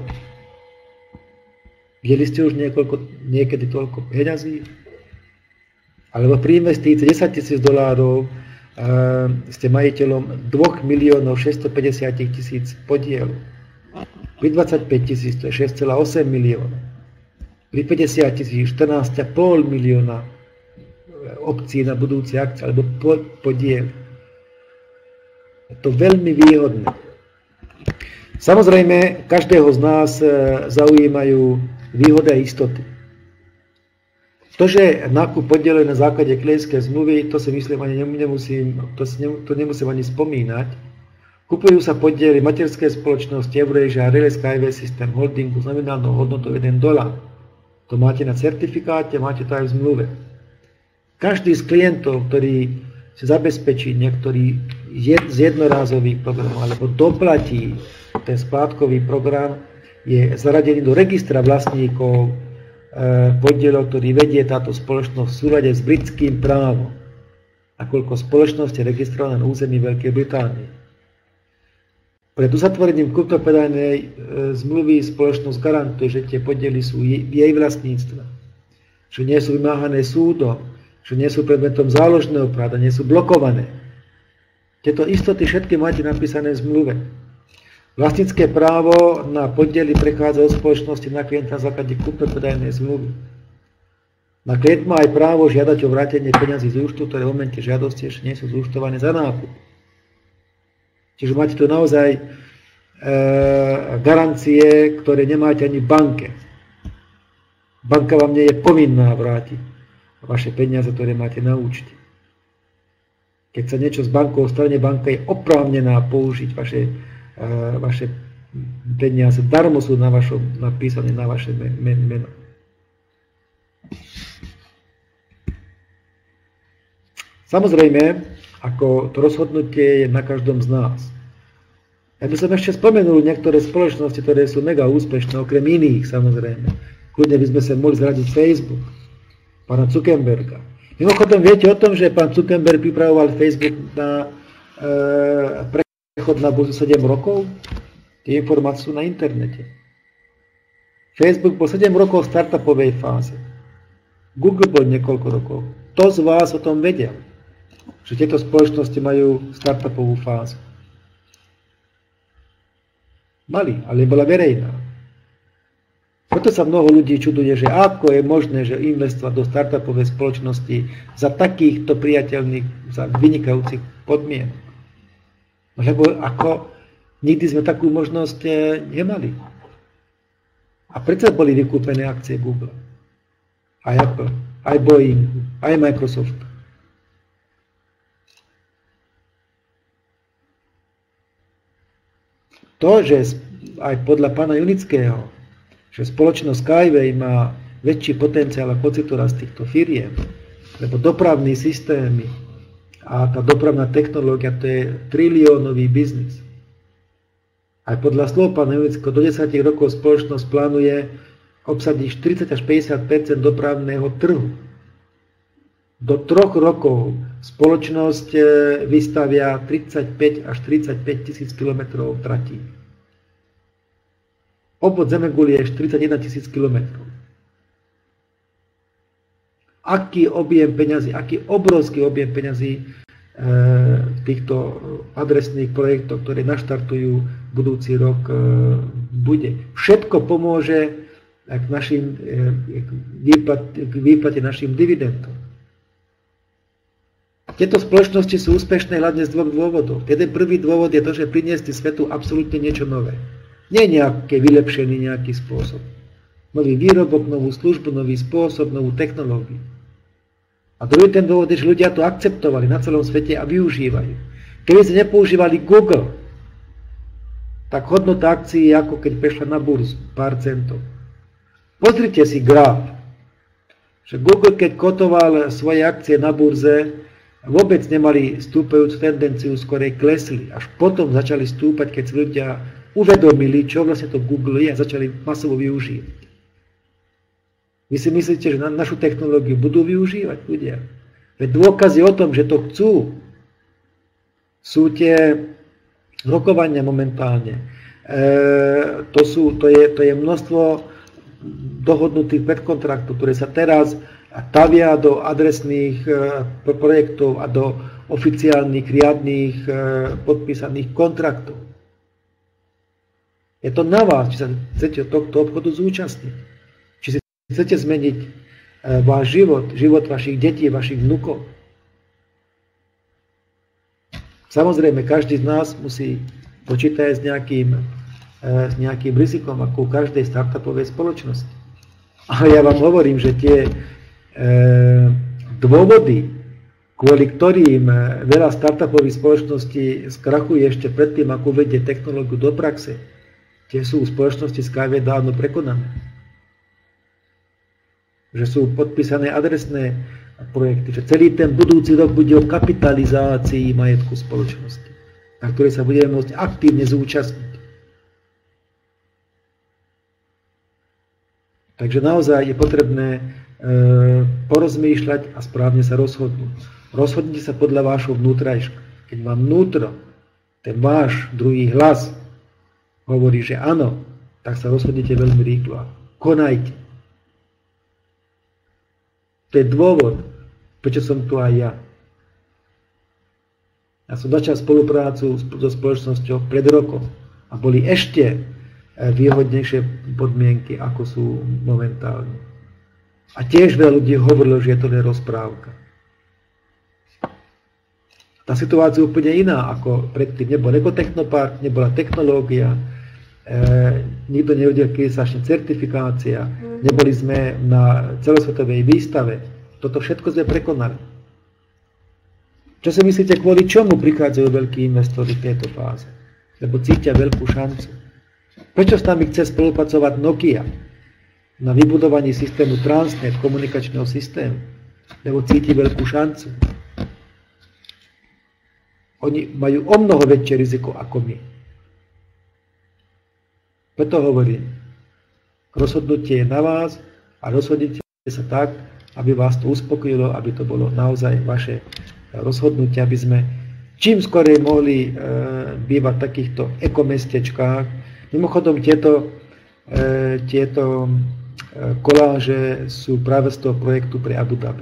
Videli ste už niekoľko, niekedy toľko peňazí? Alebo pri investícii desať tisíc dolárov e, ste majiteľom dva miliónov šesťstopäťdesiat tisíc podielov. Pri dvadsaťpäť tisíc to je šesť celá osem milióna. Pri päťdesiat tisíc štrnásť celá päť milióna opcií na budúce akcie alebo podiel. Je to veľmi výhodné. Samozrejme, každého z nás zaujímajú výhody a istoty. To, že nákup podieluje na základe klientskej zmluvy, to si myslím ani nemusím, to, si ne, to nemusím ani spomínať. Kupujú sa podiely materskej spoločnosti Eurasia Relay Skyway System Holdingu s nominálnou hodnotou jeden dolár. To máte na certifikáte, máte to aj v zmluve. Každý z klientov, ktorý si zabezpečí niektorý z jednorázových programov alebo doplatí ten splátkový program, je zaradený do registra vlastníkov podielov, ktorý vedie táto spoločnosť v súlade s britským právom, nakoľko spoločnosť je registrovaná na území Veľkej Británie. Pred uzatvorením kupno-predajnej zmluvy spoločnosť garantuje, že tie podiely sú v jej vlastníctve, že nie sú vymáhané súdom, že nie sú predmetom záložného práva, nie sú blokované. Tieto istoty všetky máte napísané v zmluve. Vlastnícke právo na podiely prechádza od spoločnosti na klienta na základe kupno-predajnej zmluvy. Na klient má aj právo žiadať o vrátenie peňazí z účtu, ktoré v momente žiadosti ešte nie sú zúčtované za nákup. Čiže máte tu naozaj e, garancie, ktoré nemáte ani v banke. Banka vám nie je povinná vrátiť vaše peniaze, ktoré máte na účte. Keď sa niečo s bankou stane, banka je oprávnená použiť vaše, e, vaše peniaze. Darmo sú na vašom, napísané na vaše meno. Samozrejme, ako to rozhodnutie je na každom z nás. Ja by som ešte spomenul niektoré spoločnosti, ktoré sú mega úspešné, okrem iných samozrejme. Kľudne by sme sa mohli zradiť Facebook, pána Zuckerberga. Mimochodom, viete o tom, že pán Zuckerberg pripravoval Facebook na e, prechod na burzu sedem rokov? Tie informácie sú na internete. Facebook bol sedem rokov v startupovej fáze. Google bol niekoľko rokov. Kto z vás o tom vedia? Že tieto spoločnosti majú startupovú fázu. Mali, ale bola verejná. Preto sa mnoho ľudí čuduje, že ako je možné, že investovať do startupovej spoločnosti za takýchto priateľných, za vynikajúcich podmienok. Lebo ako nikdy sme takú možnosť nemali. A predsa boli vykúpené akcie Google, aj Apple, aj Boeing, aj Microsoft. To, že aj podľa pána Junického, že spoločnosť Skyway má väčší potenciál ako hociktorá z týchto firiem, lebo dopravné systémy a tá dopravná technológia to je triliónový biznis. Aj podľa slov pána Junického do desať rokov spoločnosť plánuje obsadiť štyridsať až päťdesiat percent dopravného trhu. Do troch rokov spoločnosť vystavia tridsaťpäť až tridsaťpäť tisíc kilometrov tratí. Obvod Zemegule je štyridsaťjeden tisíc kilometrov. Aký objem peňazí, aký obrovský objem peňazí e, týchto adresných projektov, ktoré naštartujú budúci rok, e, bude. Všetko pomôže k, našim, e, k, výplat, k výplate našim dividendom. Tieto spoločnosti sú úspešné hlavne z dvoch dôvodov. Jeden prvý dôvod je to, že priniesli svetu absolútne niečo nové. Nie nejaké vylepšený nejaký spôsob. Nový výrobok, novú službu, nový spôsob, novú technológiu. A druhý ten dôvod je, že ľudia to akceptovali na celom svete a využívajú. Keby ste nepoužívali Google, tak hodnota akcií je ako keď prešla na burzu, pár centov. Pozrite si graf, že Google, keď kotoval svoje akcie na burze, vôbec nemali stúpajúcu tendenciu, skorej klesli. Až potom začali stúpať, keď si ľudia uvedomili, čo vlastne to Google je a začali masovo využívať. Vy si myslíte, že na našu technológiu budú využívať ľudia? Veď dôkazy o tom, že to chcú, sú tie rokovania momentálne. E, to, sú, to, je, to je množstvo dohodnutých predkontraktov, ktoré sa teraz tavia do adresných projektov a do oficiálnych, riadných, podpísaných kontraktov. Je to na vás, či sa chcete tohto obchodu zúčastniť. Či si chcete zmeniť váš život, život vašich detí, vašich vnukov. Samozrejme, každý z nás musí počítať s nejakým, s nejakým rizikom, ako u každej startupovej spoločnosti. Ale ja vám hovorím, že tie dôvody, kvôli ktorým veľa startupových spoločností skrachuje ešte predtým, ako uvedie technológiu do praxe, tie sú v spoločnosti Skyway dávno prekonané. Že sú podpísané adresné projekty, že celý ten budúci rok bude o kapitalizácii majetku spoločnosti, na ktorej sa budeme môcť aktívne zúčastniť. Takže naozaj je potrebné e, porozmýšľať a správne sa rozhodnúť. Rozhodnite sa podľa vášho vnútrajška. Keď vám vnútro, ten váš druhý hlas hovorí, že áno, tak sa rozhodnite veľmi rýchlo. Konajte. To je dôvod, prečo som tu aj ja. Ja som začal spoluprácu so spoločnosťou pred rokom a boli ešte výhodnejšie podmienky, ako sú momentálne. A tiež veľa ľudí hovorilo, že je to len rozprávka. Tá situácia je úplne iná ako predtým. Nebol ekotechnopark, nebola technológia, e, nikto nevedel, kedy sa začne certifikácia, neboli sme na celosvetovej výstave. Toto všetko sme prekonali. Čo si myslíte, kvôli čomu prichádzajú veľkí investori v tejto fáze? Lebo cítia veľkú šancu. Prečo s nami chce spolupracovať Nokia na vybudovaní systému Transnet, komunikačného systému? Lebo cíti veľkú šancu. Oni majú o mnoho väčšie riziko ako my. Preto hovorím, rozhodnutie je na vás a rozhodnite sa tak, aby vás to uspokojilo, aby to bolo naozaj vaše rozhodnutie, aby sme čím skorej mohli e, bývať v takýchto ekomestečkách. Mimochodom, tieto, e, tieto e, koláže sú práve z toho projektu pre Abu Dhabi.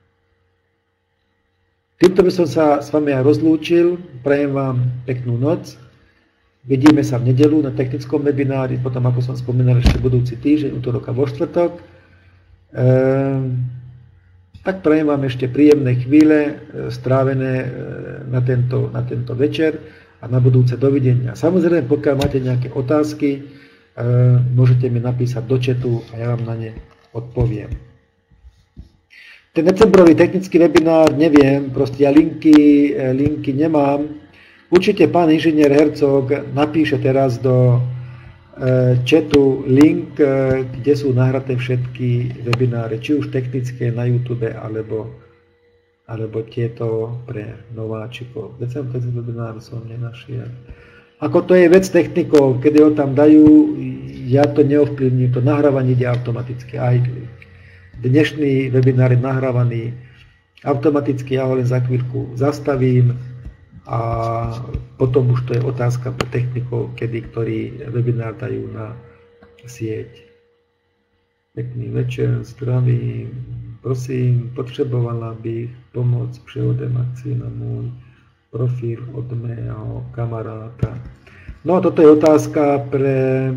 Týmto by som sa s vami aj rozlúčil. Prajem vám peknú noc. Vidíme sa v nedeľu na technickom webinári, potom, ako som spomínal, ešte budúci týždeň, útorok a vo štvrtok. Ehm, tak prajem vám ešte príjemné chvíle strávené na tento, na tento večer a na budúce dovidenia. Samozrejme, pokiaľ máte nejaké otázky, ehm, môžete mi napísať do chatu a ja vám na ne odpoviem. Ten decembrový technický webinár, neviem, proste ja linky, linky nemám. Určite pán inžinier Hercog napíše teraz do chatu link, kde sú nahraté všetky webináre, či už technické na YouTube, alebo, alebo tieto pre nováčikov. Decembrový webinár som nenašiel. Ako to je vec technikov, keď ho tam dajú, ja to neovplyvním, to nahrávanie ide automaticky. Aj dnešný webinár je nahrávaný automaticky, ja ho len za chvíľku zastavím a potom už to je otázka pre technikov, kedy ktorý webinár dajú na sieť. Pekný večer, zdravím, prosím, potrebovala bych pomoc převodem akcií na môj profil od mého kamaráta. No a toto je otázka pre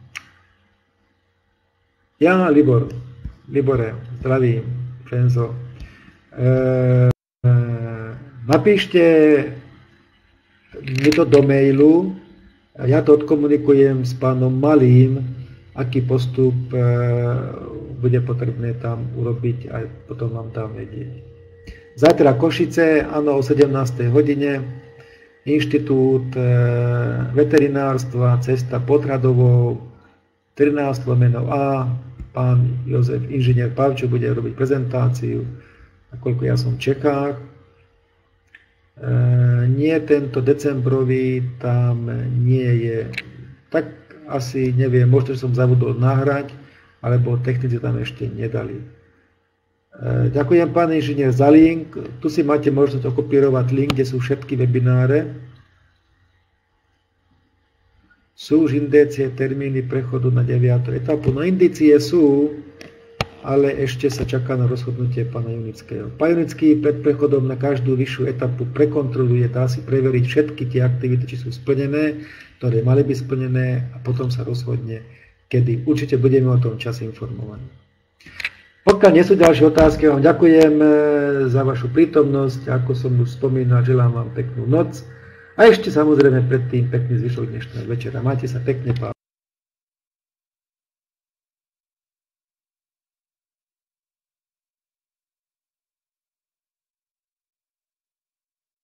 ja, Libor. Libore, zdravím, Fenzo. E, e, napíšte mi to do mailu, ja to odkomunikujem s pánom Malým, aký postup e, bude potrebné tam urobiť a potom vám dám vedieť. Zajtra Košice, áno, o sedemnástej hodine, Inštitút e, veterinárstva, cesta pod Hradovou, trinásť lomeno A, pán Jozef, inžinier Pavčo, bude robiť prezentáciu, nakoľko ja som v Čechách. E, nie tento decembrový tam nie je. Tak asi neviem, možno, že som zabudol nahrať, alebo technici tam ešte nedali. E, ďakujem, pán inžinier, za link. Tu si máte možnosť okopírovať link, kde sú všetky webináre. Sú už indície, termíny prechodu na deviatu etapu. No indície sú, ale ešte sa čaká na rozhodnutie pána Junického. Pán Junický pred prechodom na každú vyššiu etapu prekontroluje, dá si preveriť všetky tie aktivity, či sú splnené, ktoré mali byť splnené a potom sa rozhodne, kedy. Určite budeme o tom čas informovaní. Pokiaľ nie sú ďalšie otázky, vám ďakujem za vašu prítomnosť. Ako som už spomínal, želám vám peknú noc. A ešte samozrejme predtým pekný zvyšok dnešného večera. Majte sa pekne, pán.